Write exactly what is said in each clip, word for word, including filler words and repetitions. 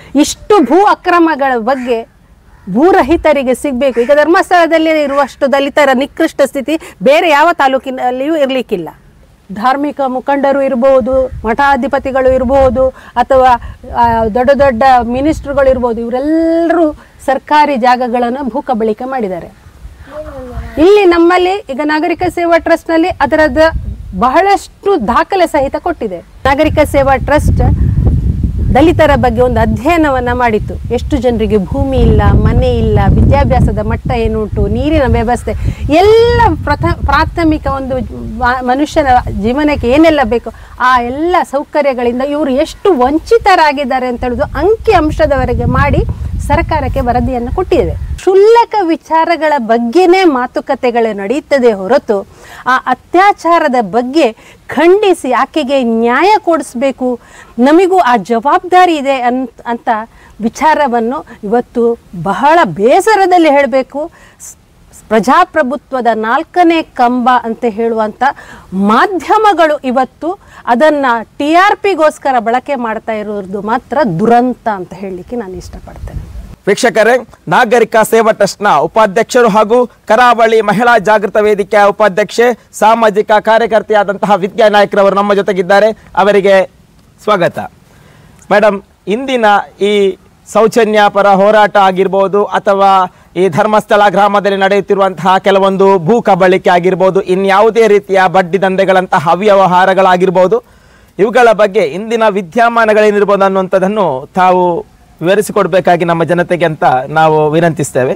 ಇಷ್ಟು ಭೂ ಅಕ್ರಮಗಳ ಬಗ್ಗೆ ಭೂರಹಿತರಿಗೆ ಸಿಗಬೇಕು. ಈಗ ಧರ್ಮಸ್ಥಳದಲ್ಲಿ ಇರುವಷ್ಟು ದಲಿತರ ನಿಕೃಷ್ಟ ಸ್ಥಿತಿ ಬೇರೆ ಯಾವ ತಾಲೂಕಿನಲ್ಲಿಯೂ ಇರಲಿಕ್ಕಿಲ್ಲ. ಧಾರ್ಮಿಕ ಮುಖಂಡರು ಇರಬಹುದು, ಮಠಾಧಿಪತಿಗಳು ಇರಬಹುದು, ಅಥವಾ ದೊಡ್ಡ ದೊಡ್ಡ ಮಿನಿಸ್ಟ್ರುಗಳು ಇರ್ಬೋದು, ಇವರೆಲ್ಲರೂ ಸರ್ಕಾರಿ ಜಾಗಗಳನ್ನು ಭೂ ಕಬಳಿಕೆ ಮಾಡಿದ್ದಾರೆ. ಇಲ್ಲಿ ನಮ್ಮಲ್ಲಿ ಈಗ ನಾಗರಿಕ ಸೇವಾ ಟ್ರಸ್ಟ್ನಲ್ಲಿ ಅದರದ ಬಹಳಷ್ಟು ದಾಖಲೆ ಸಹಿತ ಕೊಟ್ಟಿದೆ. ನಾಗರಿಕ ಸೇವಾ ಟ್ರಸ್ಟ್ ದಲಿತರ ಬಗ್ಗೆ ಒಂದು ಅಧ್ಯಯನವನ್ನು ಮಾಡಿತ್ತು. ಎಷ್ಟು ಜನರಿಗೆ ಭೂಮಿ ಇಲ್ಲ, ಮನೆ ಇಲ್ಲ, ವಿದ್ಯಾಭ್ಯಾಸದ ಮಟ್ಟ ಏನುಂಟು, ನೀರಿನ ವ್ಯವಸ್ಥೆ ಎಲ್ಲ ಪ್ರಥ ಪ್ರಾಥಮಿಕ ಒಂದು ಮನುಷ್ಯನ ಜೀವನಕ್ಕೆ ಏನೆಲ್ಲ ಬೇಕು ಆ ಎಲ್ಲ ಸೌಕರ್ಯಗಳಿಂದ ಇವರು ಎಷ್ಟು ವಂಚಿತರಾಗಿದ್ದಾರೆ ಅಂತ ಹೇಳೋದು ಅಂಕಿ ಅಂಶದವರೆಗೆ ಮಾಡಿ ಸರ್ಕಾರಕ್ಕೆ ವರದಿಯನ್ನು ಕೊಟ್ಟಿದ್ದೇವೆ. ಕ್ಷುಲ್ಲಕ ವಿಚಾರಗಳ ಬಗ್ಗೆನೇ ಮಾತುಕತೆಗಳು ನಡೆಯುತ್ತದೆ ಹೊರತು ಆ ಅತ್ಯಾಚಾರದ ಬಗ್ಗೆ ಖಂಡಿಸಿ ಆಕೆಗೆ ನ್ಯಾಯ ಕೊಡಿಸ್ಬೇಕು, ನಮಗೂ ಆ ಜವಾಬ್ದಾರಿ ಇದೆ ಅಂತ ಅಂತ ವಿಚಾರವನ್ನು ಇವತ್ತು ಬಹಳ ಬೇಸರದಲ್ಲಿ ಹೇಳಬೇಕು. ಪ್ರಜಾಪ್ರಭುತ್ವದ ನಾಲ್ಕನೇ ಕಂಬ ಅಂತ ಹೇಳುವಂಥ ಮಾಧ್ಯಮಗಳು ಇವತ್ತು ಅದನ್ನು ಟಿ ಆರ್ ಪಿಗೋಸ್ಕರ ಬಳಕೆ ಮಾಡ್ತಾ ಇರೋದು ಮಾತ್ರ ದುರಂತ ಅಂತ ಹೇಳಲಿಕ್ಕೆ ನಾನು ಇಷ್ಟಪಡ್ತೇನೆ. ವೀಕ್ಷಕರೇ, ನಾಗರಿಕ ಸೇವಾ ಟ್ರಸ್ಟ್ನ ಉಪಾಧ್ಯಕ್ಷರು ಹಾಗೂ ಕರಾವಳಿ ಮಹಿಳಾ ಜಾಗೃತ ವೇದಿಕೆಯ ಉಪಾಧ್ಯಕ್ಷೆ, ಸಾಮಾಜಿಕ ಕಾರ್ಯಕರ್ತೆಯಾದಂತಹ ವಿದ್ಯಾ ನಾಯ್ಕರವರು ನಮ್ಮ ಜೊತೆಗಿದ್ದಾರೆ. ಅವರಿಗೆ ಸ್ವಾಗತ. ಮೇಡಮ್, ಇಂದಿನ ಈ ಸೌಜನ್ಯ ಪರ ಹೋರಾಟ ಆಗಿರ್ಬೋದು ಅಥವಾ ಈ ಧರ್ಮಸ್ಥಳ ಗ್ರಾಮದಲ್ಲಿ ನಡೆಯುತ್ತಿರುವಂತಹ ಕೆಲವೊಂದು ಭೂ ಕಬಳಿಕೆ ಆಗಿರ್ಬೋದು, ಇನ್ಯಾವುದೇ ರೀತಿಯ ಬಡ್ಡಿ ದಂಧೆಗಳಂತಹ ಅವ್ಯವಹಾರಗಳಾಗಿರ್ಬೋದು, ಇವುಗಳ ಬಗ್ಗೆ ಇಂದಿನ ವಿದ್ಯಮಾನಗಳೇನಿರ್ಬೋದು ಅನ್ನುವಂಥದ್ದನ್ನು ತಾವು ವಿವರಿಸಿಕೊಡ್ಬೇಕಾಗಿ ನಮ್ಮ ಜನತೆಗೆ ಅಂತ ನಾವು ವಿನಂತಿಸ್ತೇವೆ.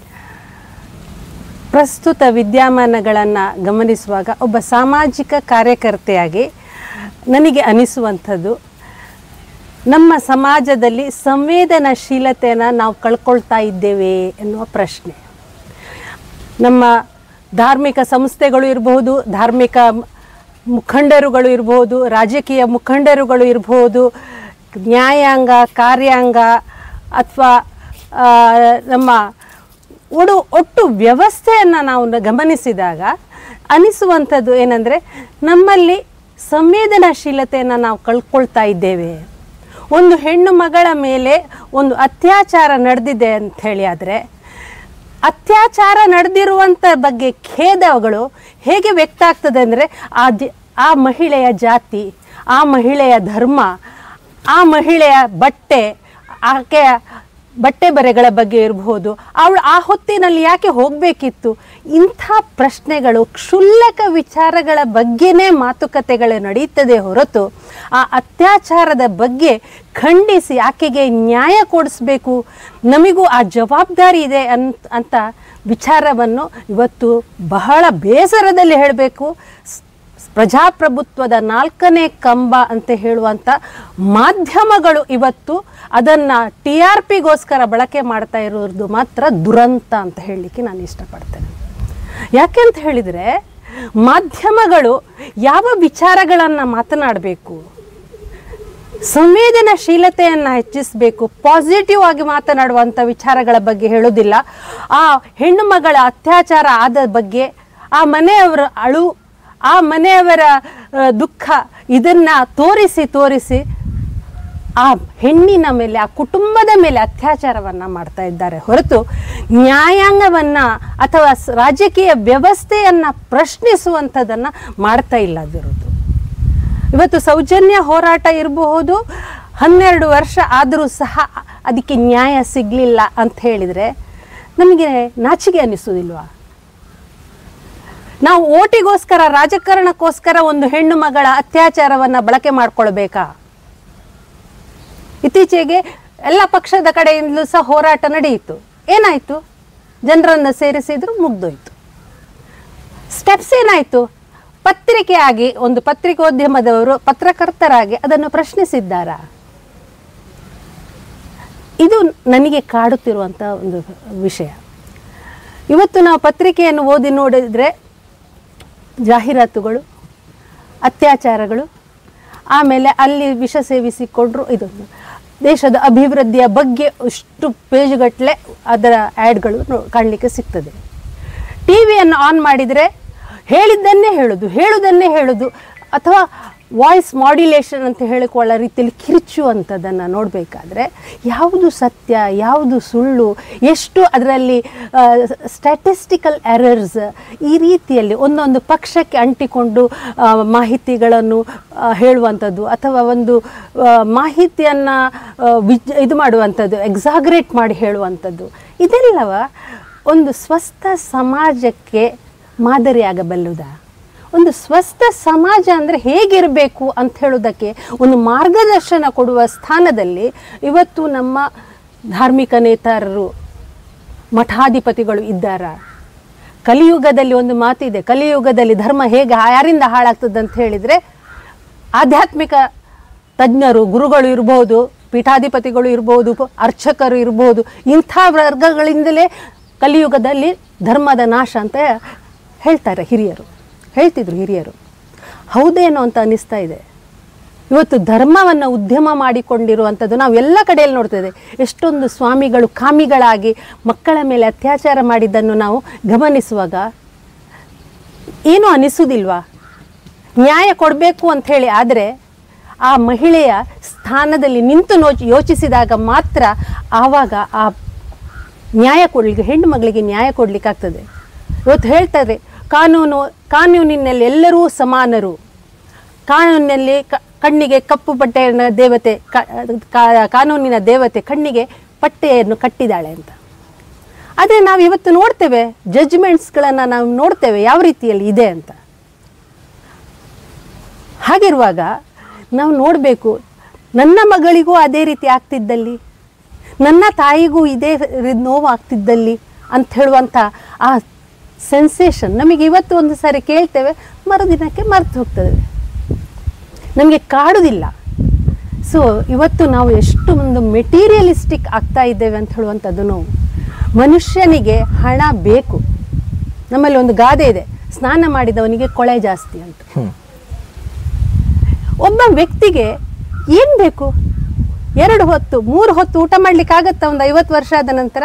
ಪ್ರಸ್ತುತ ವಿದ್ಯಮಾನಗಳನ್ನು ಗಮನಿಸುವಾಗ ಒಬ್ಬ ಸಾಮಾಜಿಕ ಕಾರ್ಯಕರ್ತೆಯಾಗಿ ನನಗೆ ಅನಿಸುವಂಥದ್ದು, ನಮ್ಮ ಸಮಾಜದಲ್ಲಿ ಸಂವೇದನಾಶೀಲತೆಯನ್ನು ನಾವು ಕಳ್ಕೊಳ್ತಾ ಇದ್ದೇವೆ ಎನ್ನುವ ಪ್ರಶ್ನೆ. ನಮ್ಮ ಧಾರ್ಮಿಕ ಸಂಸ್ಥೆಗಳು ಇರಬಹುದು, ಧಾರ್ಮಿಕ ಮುಖಂಡರುಗಳು ಇರಬಹುದು, ರಾಜಕೀಯ ಮುಖಂಡರುಗಳು ಇರಬಹುದು, ನ್ಯಾಯಾಂಗ, ಕಾರ್ಯಾಂಗ ಅಥವಾ ನಮ್ಮ ಒಡು ಒಟ್ಟು ವ್ಯವಸ್ಥೆಯನ್ನು ನಾವು ಗಮನಿಸಿದಾಗ ಅನಿಸುವಂಥದ್ದು ಏನಂದರೆ, ನಮ್ಮಲ್ಲಿ ಸಂವೇದನಾಶೀಲತೆಯನ್ನು ನಾವು ಕಳ್ಕೊಳ್ತಾ ಇದ್ದೇವೆ. ಒಂದು ಹೆಣ್ಣು ಮಗಳ ಮೇಲೆ ಒಂದು ಅತ್ಯಾಚಾರ ನಡೆದಿದೆ ಅಂತ ಹೇಳಿ ಆದರೆ ಅತ್ಯಾಚಾರ ನಡೆದಿರುವಂಥ ಬಗ್ಗೆ ಖೇದಗಳು ಹೇಗೆ ವ್ಯಕ್ತ ಆಗ್ತದೆ ಅಂದರೆ, ಆ ಆ ಮಹಿಳೆಯ ಜಾತಿ, ಆ ಮಹಿಳೆಯ ಧರ್ಮ, ಆ ಮಹಿಳೆಯ ಬಟ್ಟೆ, ಆಕೆಯ ಬಟ್ಟೆ ಬರೆಗಳ ಬಗ್ಗೆ ಇರಬಹುದು, ಅವಳು ಆ ಹೊತ್ತಿನಲ್ಲಿ ಯಾಕೆ ಹೋಗಬೇಕಿತ್ತು, ಇಂಥ ಪ್ರಶ್ನೆಗಳು ಕ್ಷುಲ್ಲಕ ವಿಚಾರಗಳ ಬಗ್ಗೆನೇ ಮಾತುಕತೆಗಳು ನಡೆಯುತ್ತದೆ ಹೊರತು ಆ ಅತ್ಯಾಚಾರದ ಬಗ್ಗೆ ಖಂಡಿಸಿ ಆಕೆಗೆ ನ್ಯಾಯ ಕೊಡಿಸ್ಬೇಕು, ನಮಗೂ ಆ ಜವಾಬ್ದಾರಿ ಇದೆ ಅಂತ ಅಂತ ವಿಚಾರವನ್ನು ಇವತ್ತು ಬಹಳ ಬೇಸರದಲ್ಲಿ ಹೇಳಬೇಕು. ಪ್ರಜಾಪ್ರಭುತ್ವದ ನಾಲ್ಕನೇ ಕಂಬ ಅಂತ ಹೇಳುವಂಥ ಮಾಧ್ಯಮಗಳು ಇವತ್ತು ಅದನ್ನು ಟಿ ಆರ್ ಪಿಗೋಸ್ಕರ ಬಳಕೆ ಮಾಡ್ತಾ ಇರೋದು ಮಾತ್ರ ದುರಂತ ಅಂತ ಹೇಳಲಿಕ್ಕೆ ನಾನು ಇಷ್ಟಪಡ್ತೇನೆ. ಯಾಕೆ ಅಂತ ಹೇಳಿದರೆ, ಮಾಧ್ಯಮಗಳು ಯಾವ ವಿಚಾರಗಳನ್ನು ಮಾತನಾಡಬೇಕು, ಸಂವೇದನಾಶೀಲತೆಯನ್ನು ಹೆಚ್ಚಿಸಬೇಕು, ಪಾಸಿಟಿವ್ ಆಗಿ ಮಾತನಾಡುವಂಥ ವಿಚಾರಗಳ ಬಗ್ಗೆ ಹೇಳೋದಿಲ್ಲ. ಆ ಹೆಣ್ಣು ಮಗಳ ಅತ್ಯಾಚಾರ ಆದ ಬಗ್ಗೆ, ಆ ಮನೆಯವರ ಅಳು, ಆ ಮನೆಯವರ ದುಃಖ, ಇದನ್ನು ತೋರಿಸಿ ತೋರಿಸಿ ಆ ಹೆಣ್ಣಿನ ಮೇಲೆ, ಆ ಕುಟುಂಬದ ಮೇಲೆ ಅತ್ಯಾಚಾರವನ್ನು ಮಾಡ್ತಾ ಇದ್ದಾರೆ ಹೊರತು ನ್ಯಾಯಾಂಗವನ್ನು ಅಥವಾ ರಾಜಕೀಯ ವ್ಯವಸ್ಥೆಯನ್ನು ಪ್ರಶ್ನಿಸುವಂಥದ್ದನ್ನು ಮಾಡ್ತಾ ಇಲ್ಲದಿರೋದು. ಇವತ್ತು ಸೌಜನ್ಯ ಹೋರಾಟ ಇರಬಹುದು, ಹನ್ನೆರಡು ವರ್ಷ ಆದರೂ ಸಹ ಅದಕ್ಕೆ ನ್ಯಾಯ ಸಿಗಲಿಲ್ಲ ಅಂತ ಹೇಳಿದರೆ ನಮಗೆ ನಾಚಿಕೆ ಅನ್ನಿಸೋದಿಲ್ವಾ? ನಾವು ಓಟಿಗೋಸ್ಕರ, ರಾಜಕಾರಣಕ್ಕೋಸ್ಕರ ಒಂದು ಹೆಣ್ಣು ಮಗಳ ಅತ್ಯಾಚಾರವನ್ನು ಬಳಕೆ ಮಾಡಿಕೊಳ್ಬೇಕಾ? ಇತ್ತೀಚೆಗೆ ಎಲ್ಲ ಪಕ್ಷದ ಕಡೆಯಿಂದಲೂ ಸಹ ಹೋರಾಟ ನಡೆಯಿತು. ಏನಾಯಿತು? ಜನರನ್ನು ಸೇರಿಸಿದ್ರು, ಮುಗ್ದೋಯ್ತು. ಸ್ಟೆಪ್ಸ್ ಏನಾಯಿತು? ಪತ್ರಿಕೆಯಾಗಿ, ಒಂದು ಪತ್ರಿಕೋದ್ಯಮದವರು ಪತ್ರಕರ್ತರಾಗಿ ಅದನ್ನು ಪ್ರಶ್ನಿಸಿದ್ದಾರಾ? ಇದು ನನಗೆ ಕಾಡುತ್ತಿರುವಂಥ ಒಂದು ವಿಷಯ. ಇವತ್ತು ನಾವು ಪತ್ರಿಕೆಯನ್ನು ಓದಿ ನೋಡಿದರೆ ಜಾಹೀರಾತುಗಳು, ಅತ್ಯಾಚಾರಗಳು, ಆಮೇಲೆ ಅಲ್ಲಿ ವಿಷ ಸೇವಿಸಿಕೊಂಡ್ರು, ಇದೊಂದು ದೇಶದ ಅಭಿವೃದ್ಧಿಯ ಬಗ್ಗೆ ಇಷ್ಟು ಪೇಜ್ಗಟ್ಟಲೆ ಅದರ ಆ್ಯಡ್ಗಳು ಕಾಣಲಿಕ್ಕೆ ಸಿಗ್ತದೆ. ಟಿ ವಿಯನ್ನು ಆನ್ ಮಾಡಿದರೆ ಹೇಳಿದ್ದನ್ನೇ ಹೇಳೋದು, ಹೇಳುವುದನ್ನೇ ಹೇಳೋದು, ಅಥವಾ ವಾಯ್ಸ್ ಮಾಡ್ಯುಲೇಷನ್ ಅಂತ ಹೇಳಿಕೊಳ್ಳೋ ರೀತಿಯಲ್ಲಿ ಕಿರುಚುವಂಥದ್ದನ್ನು ನೋಡಬೇಕಾದ್ರೆ ಯಾವುದು ಸತ್ಯ ಯಾವುದು ಸುಳ್ಳು, ಎಷ್ಟು ಅದರಲ್ಲಿ ಸ್ಟ್ಯಾಟಿಸ್ಟಿಕಲ್ ಎರರ್ಸ್, ಈ ರೀತಿಯಲ್ಲಿ ಒಂದೊಂದು ಪಕ್ಷಕ್ಕೆ ಅಂಟಿಕೊಂಡು ಮಾಹಿತಿಗಳನ್ನು ಹೇಳುವಂಥದ್ದು ಅಥವಾ ಒಂದು ಮಾಹಿತಿಯನ್ನು ವಿಜ್ ಇದು ಮಾಡುವಂಥದ್ದು, ಎಕ್ಸಾಗ್ರೇಟ್ ಮಾಡಿ ಹೇಳುವಂಥದ್ದು, ಇದೆಲ್ಲವ ಒಂದು ಸ್ವಸ್ಥ ಸಮಾಜಕ್ಕೆ ಮಾದರಿಯಾಗಬಲ್ಲುದಾ? ಒಂದು ಸ್ವಸ್ಥ ಸಮಾಜ ಅಂದರೆ ಹೇಗಿರಬೇಕು ಅಂತ ಹೇಳೋದಕ್ಕೆ ಒಂದು ಮಾರ್ಗದರ್ಶನ ಕೊಡುವ ಸ್ಥಾನದಲ್ಲಿ ಇವತ್ತು ನಮ್ಮ ಧಾರ್ಮಿಕ ನೇತಾರರು, ಮಠಾಧಿಪತಿಗಳು ಇದ್ದಾರ? ಕಲಿಯುಗದಲ್ಲಿ ಒಂದು ಮಾತಿದೆ, ಕಲಿಯುಗದಲ್ಲಿ ಧರ್ಮ ಹೇಗೆ ಯಾರಿಂದ ಹಾಳಾಗ್ತದೆ ಅಂತ ಹೇಳಿದರೆ ಆಧ್ಯಾತ್ಮಿಕ ತಜ್ಞರು, ಗುರುಗಳು ಇರ್ಬೋದು, ಪೀಠಾಧಿಪತಿಗಳು ಇರ್ಬೋದು, ಅರ್ಚಕರು ಇರ್ಬೋದು, ಇಂಥ ವರ್ಗಗಳಿಂದಲೇ ಕಲಿಯುಗದಲ್ಲಿ ಧರ್ಮದ ನಾಶ ಅಂತ ಹೇಳ್ತಾರೆ ಹಿರಿಯರು, ಹೇಳ್ತಿದ್ರು ಹಿರಿಯರು. ಹೌದೇನೋ ಅಂತ ಅನ್ನಿಸ್ತಾ ಇದೆ. ಇವತ್ತು ಧರ್ಮವನ್ನು ಉದ್ಯಮ ಮಾಡಿಕೊಂಡಿರುವಂಥದ್ದು ನಾವು ಎಲ್ಲ ಕಡೆಯಲ್ಲಿ ನೋಡ್ತೇವೆ. ಎಷ್ಟೊಂದು ಸ್ವಾಮಿಗಳು ಕಾಮಿಗಳಾಗಿ ಮಕ್ಕಳ ಮೇಲೆ ಅತ್ಯಾಚಾರ ಮಾಡಿದ್ದನ್ನು ನಾವು ಗಮನಿಸುವಾಗ ಏನೂ ಅನಿಸುವುದಿಲ್ವಾ? ನ್ಯಾಯ ಕೊಡಬೇಕು ಅಂಥೇಳಿ, ಆದರೆ ಆ ಮಹಿಳೆಯ ಸ್ಥಾನದಲ್ಲಿ ನಿಂತು ನೋ ಯೋಚಿಸಿದಾಗ ಮಾತ್ರ ಆವಾಗ ಆ ನ್ಯಾಯ ಕೊಡಲಿಕ್ಕೆ, ಹೆಣ್ಣು ಮಗಳಿಗೆ ನ್ಯಾಯ ಕೊಡಲಿಕ್ಕಾಗ್ತದೆ. ಇವತ್ತು ಹೇಳ್ತಾರೆ ಕಾನೂನು ಕಾನೂನಿನಲ್ಲಿ ಎಲ್ಲರೂ ಸಮಾನರು, ಕಾನೂನಿನಲ್ಲಿ ಕಣ್ಣಿಗೆ ಕಪ್ಪು ಪಟ್ಟೆಯನ್ನು ದೇವತೆ, ಕಾನೂನಿನ ದೇವತೆ ಕಣ್ಣಿಗೆ ಪಟ್ಟೆಯನ್ನು ಕಟ್ಟಿದ್ದಾಳೆ ಅಂತ. ಆದರೆ ನಾವು ಇವತ್ತು ನೋಡ್ತೇವೆ, ಜಡ್ಜ್ಮೆಂಟ್ಸ್ಗಳನ್ನು ನಾವು ನೋಡ್ತೇವೆ ಯಾವ ರೀತಿಯಲ್ಲಿ ಇದೆ ಅಂತ. ಹಾಗಿರುವಾಗ ನಾವು ನೋಡಬೇಕು, ನನ್ನ ಮಗಳಿಗೂ ಅದೇ ರೀತಿ ಆಗ್ತಿದ್ದಲ್ಲಿ, ನನ್ನ ತಾಯಿಗೂ ಇದೇ ನೋವು ಆಗ್ತಿದ್ದಲ್ಲಿ ಅಂತ ಹೇಳುವಂಥ ಆ ಸೆನ್ಸೇಷನ್ ನಮಗೆ ಇವತ್ತು ಒಂದು ಸಾರಿ ಕೇಳ್ತೇವೆ, ಮರುದಿನಕ್ಕೆ ಮರೆತು ಹೋಗ್ತದೆ, ನಮಗೆ ಕಾಡುವುದಿಲ್ಲ. ಸೊ ಇವತ್ತು ನಾವು ಎಷ್ಟು ಒಂದು ಮೆಟೀರಿಯಲಿಸ್ಟಿಕ್ ಆಗ್ತಾ ಇದ್ದೇವೆ ಅಂತ ಹೇಳುವಂಥದ್ದು. ಮನುಷ್ಯನಿಗೆ ಹಣ ಬೇಕು. ನಮ್ಮಲ್ಲಿ ಒಂದು ಗಾದೆ ಇದೆ, ಸ್ನಾನ ಮಾಡಿದವನಿಗೆ ಕೊಳೆ ಜಾಸ್ತಿ ಅಂತ. ಒಬ್ಬ ವ್ಯಕ್ತಿಗೆ ಏನು ಬೇಕು? ಎರಡು ಹೊತ್ತು ಮೂರು ಹೊತ್ತು ಊಟ ಮಾಡಲಿಕ್ಕಾಗತ್ತಾ ಒಂದು ಐವತ್ತು ವರ್ಷ ಆದ ನಂತರ?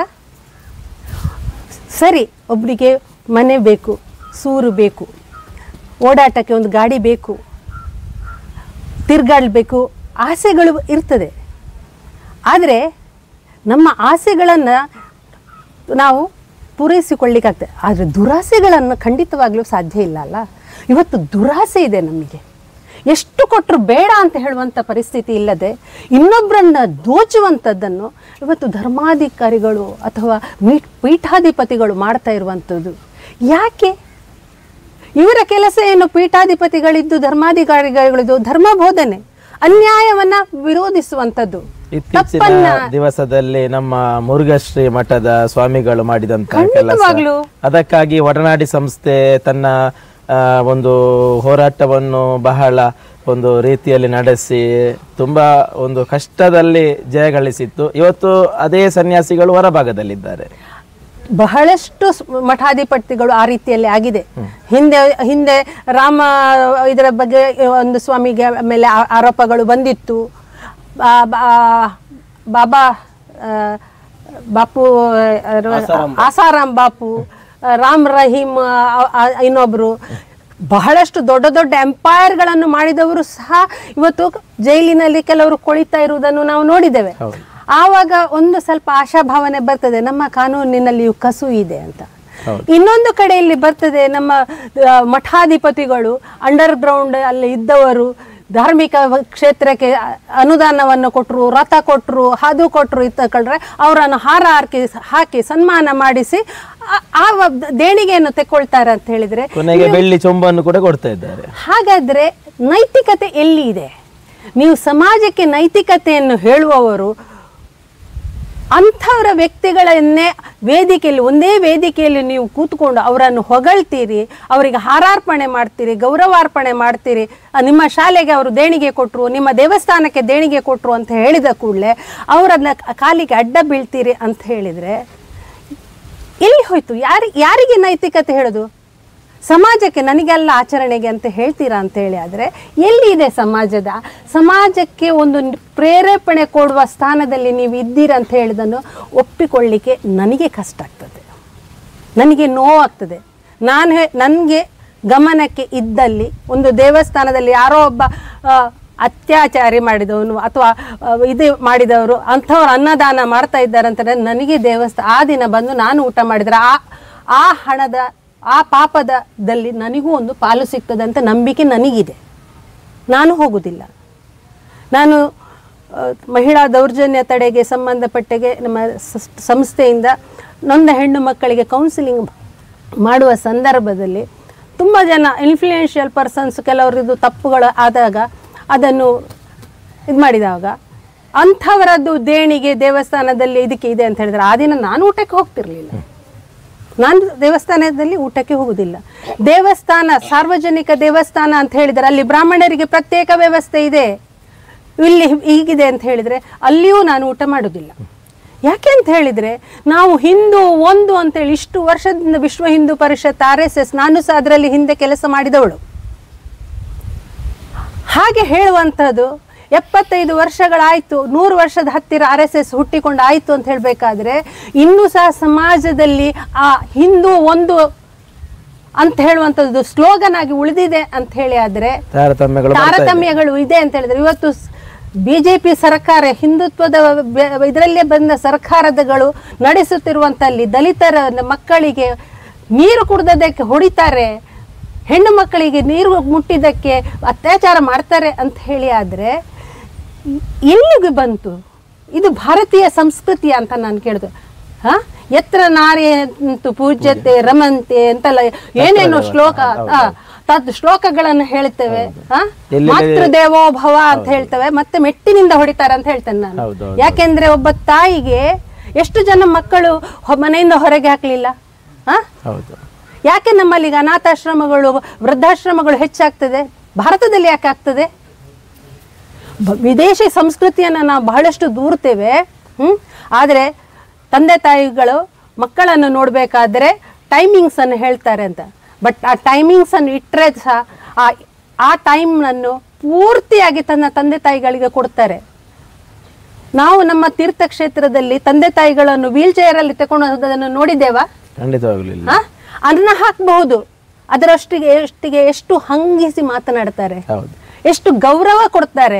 ಸರಿ, ಒಬ್ಬರಿಗೆ ಮನೆ ಬೇಕು, ಸೂರು ಬೇಕು, ಓಡಾಟಕ್ಕೆ ಒಂದು ಗಾಡಿ ಬೇಕು, ತಿರ್ಗಾಡಬೇಕು, ಆಸೆಗಳು ಇರ್ತದೆ. ಆದರೆ ನಮ್ಮ ಆಸೆಗಳನ್ನು ನಾವು ಪೂರೈಸಿಕೊಳ್ಳಿಕ್ಕಾಗ್ತದೆ, ಆದರೆ ದುರಾಸೆಗಳನ್ನು ಖಂಡಿತವಾಗ್ಲೂ ಸಾಧ್ಯ ಇಲ್ಲ ಅಲ್ಲ. ಇವತ್ತು ದುರಾಸೆ ಇದೆ ನಮಗೆ, ಎಷ್ಟು ಕೊಟ್ಟರು ಬೇಡ ಅಂತ ಹೇಳುವಂಥ ಪರಿಸ್ಥಿತಿ ಇಲ್ಲದೆ ಇನ್ನೊಬ್ಬರನ್ನ ದೋಚುವಂಥದ್ದನ್ನು ಇವತ್ತು ಧರ್ಮಾಧಿಕಾರಿಗಳು ಅಥವಾ ಮೀಟ್ ಪೀಠಾಧಿಪತಿಗಳು ಮಾಡ್ತಾ ಇರುವಂಥದ್ದು. ಯಾಕೆ? ಇವರ ಕೆಲಸ ಏನು? ಪೀಠಾಧಿಪತಿಗಳಿದ್ದು ಧರ್ಮಾಧಿಕಾರಿಗಳಿದ್ದು ಧರ್ಮ ಬೋಧನೆ, ಅನ್ಯಾಯವನ್ನ ವಿರೋಧಿಸುವಂಥದ್ದು. ಇತ್ತೀಚಿನ ದಿವಸದಲ್ಲಿ ನಮ್ಮ ಮುರುಘಾಶ್ರೀ ಮಠದ ಸ್ವಾಮಿಗಳು ಮಾಡಿದಂತ ಕೆಲಸ, ಅದಕ್ಕಾಗಿ ಒಡನಾಡಿ ಸಂಸ್ಥೆ ತನ್ನ ಒಂದು ಹೋರಾಟವನ್ನು ಬಹಳ ಒಂದು ರೀತಿಯಲ್ಲಿ ನಡೆಸಿ ತುಂಬಾ ಒಂದು ಕಷ್ಟದಲ್ಲಿ ಜಯಗಳಿಸಿತ್ತು. ಇವತ್ತು ಅದೇ ಸನ್ಯಾಸಿಗಳು ಹೊರಭಾಗದಲ್ಲಿದ್ದಾರೆ. ಬಹಳಷ್ಟು ಮಠಾಧಿಪತಿಗಳು ಆ ರೀತಿಯಲ್ಲಿ ಆಗಿದೆ. ಹಿಂದೆ ಹಿಂದೆ ರಾಮ ಇದರ ಬಗ್ಗೆ ಒಂದು ಸ್ವಾಮಿಗೆ ಮೇಲೆ ಆರೋಪಗಳು ಬಂದಿತ್ತು. ಬಾಬಾ ಬಾಪು ಆಸಾರಾಮ್ ಬಾಪು, ರಾಮ್ ರಹೀಮ್ ಇನ್ನೊಬ್ರು, ಬಹಳಷ್ಟು ದೊಡ್ಡ ದೊಡ್ಡ ಎಂಪೈರ್ಗಳನ್ನು ಮಾಡಿದವರು ಸಹ ಇವತ್ತು ಜೈಲಿನಲ್ಲಿ ಕೆಲವರು ಕೊಳಿತಾ ಇರುವುದನ್ನು ನಾವು ನೋಡಿದ್ದೇವೆ. ಆವಾಗ ಒಂದು ಸ್ವಲ್ಪ ಆಶಾಭಾವನೆ ಬರ್ತದೆ, ನಮ್ಮ ಕಾನೂನಿನಲ್ಲಿಯೂ ಕಸು ಇದೆ ಅಂತ. ಇನ್ನೊಂದು ಕಡೆಯಲ್ಲಿ ಬರ್ತದೆ, ನಮ್ಮ ಮಠಾಧಿಪತಿಗಳು ಅಂಡರ್ ಗ್ರೌಂಡ್ ಅಲ್ಲಿ ಇದ್ದವರು ಧಾರ್ಮಿಕ ಕ್ಷೇತ್ರಕ್ಕೆ ಅನುದಾನವನ್ನು ಕೊಟ್ಟರು, ರಥ ಕೊಟ್ಟರು, ಅದು ಕೊಟ್ಟರು, ಇತ್ತಕೊಂಡ್ರೆ ಅವರನ್ನು ಹಾರ ಹಾಕಿ ಹಾಕಿ ಸನ್ಮಾನ ಮಾಡಿಸಿ ಆ ದೇಣಿಗೆಯನ್ನು ತೆಕ್ಕೊಳ್ತಾರೆ ಅಂತ ಹೇಳಿದ್ರೆ ಬೆಳ್ಳಿ ಚೊಂಬನ್ನು ಕೂಡ ಕೊಡ್ತಾ ಇದ್ದಾರೆ. ಹಾಗಾದ್ರೆ ನೈತಿಕತೆ ಎಲ್ಲಿ ಇದೆ? ನೀವು ಸಮಾಜಕ್ಕೆ ನೈತಿಕತೆಯನ್ನು ಹೇಳುವವರು ಅಂಥವರ ವ್ಯಕ್ತಿಗಳನ್ನೇ ವೇದಿಕೆಯಲ್ಲಿ ಒಂದೇ ವೇದಿಕೆಯಲ್ಲಿ ನೀವು ಕೂತ್ಕೊಂಡು ಅವರನ್ನು ಹೊಗಳ್ತೀರಿ, ಅವರಿಗೆ ಹಾರಾರ್ಪಣೆ ಮಾಡ್ತೀರಿ, ಗೌರವಾರ್ಪಣೆ ಮಾಡ್ತೀರಿ. ನಿಮ್ಮ ಶಾಲೆಗೆ ಅವರು ದೇಣಿಗೆ ಕೊಟ್ಟರು, ನಿಮ್ಮ ದೇವಸ್ಥಾನಕ್ಕೆ ದೇಣಿಗೆ ಕೊಟ್ಟರು ಅಂತ ಹೇಳಿದ ಕೂಡಲೇ ಅವರನ್ನ ಕಾಲಿಗೆ ಅಡ್ಡ ಬೀಳ್ತೀರಿ ಅಂತ ಹೇಳಿದರೆ ಎಲ್ಲಿ ಹೋಯ್ತು? ಯಾರಿ ಯಾರಿಗೆ ನೈತಿಕತೆ ಹೇಳೋದು? ಸಮಾಜಕ್ಕೆ, ನನಗೆಲ್ಲ ಆಚರಣೆಗೆ ಅಂತ ಹೇಳ್ತೀರಾ ಅಂತ ಹೇಳಿ ಆದರೆ ಎಲ್ಲಿ ಇದೆ ಸಮಾಜದ? ಸಮಾಜಕ್ಕೆ ಒಂದು ಪ್ರೇರೇಪಣೆ ಕೊಡುವ ಸ್ಥಾನದಲ್ಲಿ ನೀವು ಇದ್ದೀರಾ ಅಂತ ಹೇಳಿದನ್ನು ಒಪ್ಪಿಕೊಳ್ಳಿಕ್ಕೆ ನನಗೆ ಕಷ್ಟ ಆಗ್ತದೆ, ನನಗೆ ನೋವಾಗ್ತದೆ. ನಾನು ನನಗೆ ಗಮನಕ್ಕೆ ಇದ್ದಲ್ಲಿ ಒಂದು ದೇವಸ್ಥಾನದಲ್ಲಿ ಯಾರೋ ಒಬ್ಬ ಆ, ಅತ್ಯಾಚಾರಿ ಮಾಡಿದವನು ಅಥವಾ ಇದು ಮಾಡಿದವರು ಅಂಥವ್ರು ಅನ್ನದಾನ ಮಾಡ್ತಾ ಇದ್ದಾರೆ ಅಂತಂದರೆ ನನಗೆ ದೇವಸ್ಥಾನ ಆ ದಿನ ಬಂದು ನಾನು ಊಟ ಮಾಡಿದರೆ ಆ ಆ ಹಣದ ಆ ಪಾಪದಲ್ಲಿ ನನಗೂ ಒಂದು ಪಾಲು ಸಿಗ್ತದೆ ಅಂತ ನಂಬಿಕೆ ನನಗಿದೆ. ನಾನು ಹೋಗುವುದಿಲ್ಲ. ನಾನು ಮಹಿಳಾ ದೌರ್ಜನ್ಯ ತಡೆಗೆ ಸಂಬಂಧಪಟ್ಟಗೆ ನಮ್ಮ ಸಂಸ್ಥೆಯಿಂದ ನೊಂದ ಹೆಣ್ಣು ಮಕ್ಕಳಿಗೆ ಕೌನ್ಸಿಲಿಂಗ್ ಮಾಡುವ ಸಂದರ್ಭದಲ್ಲಿ ತುಂಬ ಜನ ಇನ್ಫ್ಲೂಯೆನ್ಷಿಯಲ್ ಪರ್ಸನ್ಸ್ ಕೆಲವರದ್ದು ತಪ್ಪುಗಳು ಆದಾಗ ಅದನ್ನು ಇದು ಮಾಡಿದಾಗ ಅಂಥವರದ್ದು ದೇಣಿಗೆ ದೇವಸ್ಥಾನದಲ್ಲಿ ಇದಕ್ಕೆ ಇದೆ ಅಂತ ಹೇಳಿದ್ರೆ ಆ ದಿನ ನಾನು ಊಟಕ್ಕೆ ಹೋಗ್ತಿರ್ಲಿಲ್ಲ. ನಾನು ದೇವಸ್ಥಾನದಲ್ಲಿ ಊಟಕ್ಕೆ ಹೋಗುವುದಿಲ್ಲ. ದೇವಸ್ಥಾನ ಸಾರ್ವಜನಿಕ ದೇವಸ್ಥಾನ ಅಂತ ಹೇಳಿದರೆ ಅಲ್ಲಿ ಬ್ರಾಹ್ಮಣರಿಗೆ ಪ್ರತ್ಯೇಕ ವ್ಯವಸ್ಥೆ ಇದೆ, ಇಲ್ಲಿ ಹೀಗಿದೆ ಅಂತ ಹೇಳಿದರೆ ಅಲ್ಲಿಯೂ ನಾನು ಊಟ ಮಾಡೋದಿಲ್ಲ. ಯಾಕೆ ಅಂತ ಹೇಳಿದರೆ ನಾವು ಹಿಂದೂ ಒಂದು ಅಂತೇಳಿ ಇಷ್ಟು ವರ್ಷದಿಂದ Vishwa Hindu Parishad R S S ನಾನು ಸಹ ಅದರಲ್ಲಿ ಹಿಂದೆ ಕೆಲಸ ಮಾಡಿದವಳು. ಹಾಗೆ ಹೇಳುವಂಥದ್ದು ಎಪ್ಪತ್ತೈದು ವರ್ಷಗಳಾಯಿತು, ನೂರು ವರ್ಷದ ಹತ್ತಿರ ಆರ್ ಎಸ್ ಎಸ್ ಹುಟ್ಟಿಕೊಂಡು ಆಯಿತು ಅಂತ ಹೇಳಬೇಕಾದ್ರೆ ಇನ್ನೂ ಸಹ ಸಮಾಜದಲ್ಲಿ ಆ ಹಿಂದೂ ಒಂದು ಅಂತ ಹೇಳುವಂಥದ್ದು ಸ್ಲೋಗನ್ ಆಗಿ ಉಳಿದಿದೆ ಅಂತ ಹೇಳಿ ಆದರೆ ತಾರತಮ್ಯಗಳು ಇದೆ ಅಂತ ಹೇಳಿದ್ರೆ ಇವತ್ತು ಬಿ ಜೆ ಪಿ ಸರ್ಕಾರ ಹಿಂದುತ್ವದ ಇದರಲ್ಲೇ ಬಂದ ಸರ್ಕಾರದಗಳು ನಡೆಸುತ್ತಿರುವಂಥಲ್ಲಿ ದಲಿತರ ಮಕ್ಕಳಿಗೆ ನೀರು ಕುಡಿದದಕ್ಕೆ ಹೊಡಿತಾರೆ, ಹೆಣ್ಣು ಮಕ್ಕಳಿಗೆ ನೀರು ಮುಟ್ಟಿದ್ದಕ್ಕೆ ಅತ್ಯಾಚಾರ ಮಾಡ್ತಾರೆ ಅಂತ ಹೇಳಿ ಆದರೆ ಎಲ್ಲಿಗೆ ಬಂತು ಇದು ಭಾರತೀಯ ಸಂಸ್ಕೃತಿ ಅಂತ ನಾನು ಕೇಳಿದೆ. ಹಾ ಎತ್ರ ನಾರಿ ಅಂತೂ ಪೂಜ್ಯತೆ ರಮಂತೆ ಅಂತೆಲ್ಲ ಏನೇನೋ ಶ್ಲೋಕ ತದ್ ಶ್ಲೋಕಗಳನ್ನು ಹೇಳ್ತೇವೆ. ಹಾ ಮಾತೃ ದೇವೋ ಭವ ಅಂತ ಹೇಳ್ತೇವೆ, ಮತ್ತೆ ಮೆಟ್ಟಿನಿಂದ ಹೊಡಿತಾರೆ ಅಂತ ಹೇಳ್ತೇನೆ ನಾನು. ಯಾಕೆಂದ್ರೆ ಒಬ್ಬ ತಾಯಿಗೆ ಎಷ್ಟು ಜನ ಮಕ್ಕಳು ಮನೆಯಿಂದ ಹೊರಗೆ ಹಾಕ್ಲಿಲ್ಲ? ಹಾ ಯಾಕೆ ನಮ್ಮಲ್ಲಿ ಈಗ ಅನಾಥಾಶ್ರಮಗಳು ವೃದ್ಧಾಶ್ರಮಗಳು ಹೆಚ್ಚಾಗ್ತದೆ? ಭಾರತದಲ್ಲಿ ಯಾಕೆ ಆಗ್ತದೆ? ವಿದೇಶಿ ಸಂಸ್ಕೃತಿಯನ್ನು ನಾವು ಬಹಳಷ್ಟು ದೂರ್ತೇವೆ. ಹ್ಮ್ ಆದರೆ ತಂದೆ ತಾಯಿಗಳು ಮಕ್ಕಳನ್ನು ನೋಡಬೇಕಾದ್ರೆ ಟೈಮಿಂಗ್ಸ್ ಅನ್ನು ಹೇಳ್ತಾರೆ ಅಂತ. ಬಟ್ ಆ ಟೈಮಿಂಗ್ಸ್ ಅನ್ನು ಇಟ್ಟರೆ ಸಹ ಆ ಆ ಟೈಮ್ನನ್ನು ಪೂರ್ತಿಯಾಗಿ ತನ್ನ ತಂದೆ ತಾಯಿಗಳಿಗೆ ಕೊಡ್ತಾರೆ. ನಾವು ನಮ್ಮ ತೀರ್ಥಕ್ಷೇತ್ರದಲ್ಲಿ ತಂದೆ ತಾಯಿಗಳನ್ನು ವೀಲ್ ಚೇರಲ್ಲಿ ತಗೊಂಡು ಹೋಗೋದನ್ನು ನೋಡಿದ್ದೇವಾ? ಖಂಡಿತವಾಗಲಿಲ್ಲ. ಅನ್ನ ಹಾಕಬಹುದು, ಅದರಷ್ಟಿಗೆ ಎಷ್ಟಿಗೆ ಎಷ್ಟು ಹಂಗಿಸಿ ಮಾತನಾಡ್ತಾರೆ, ಎಷ್ಟು ಗೌರವ ಕೊಡ್ತಾರೆ.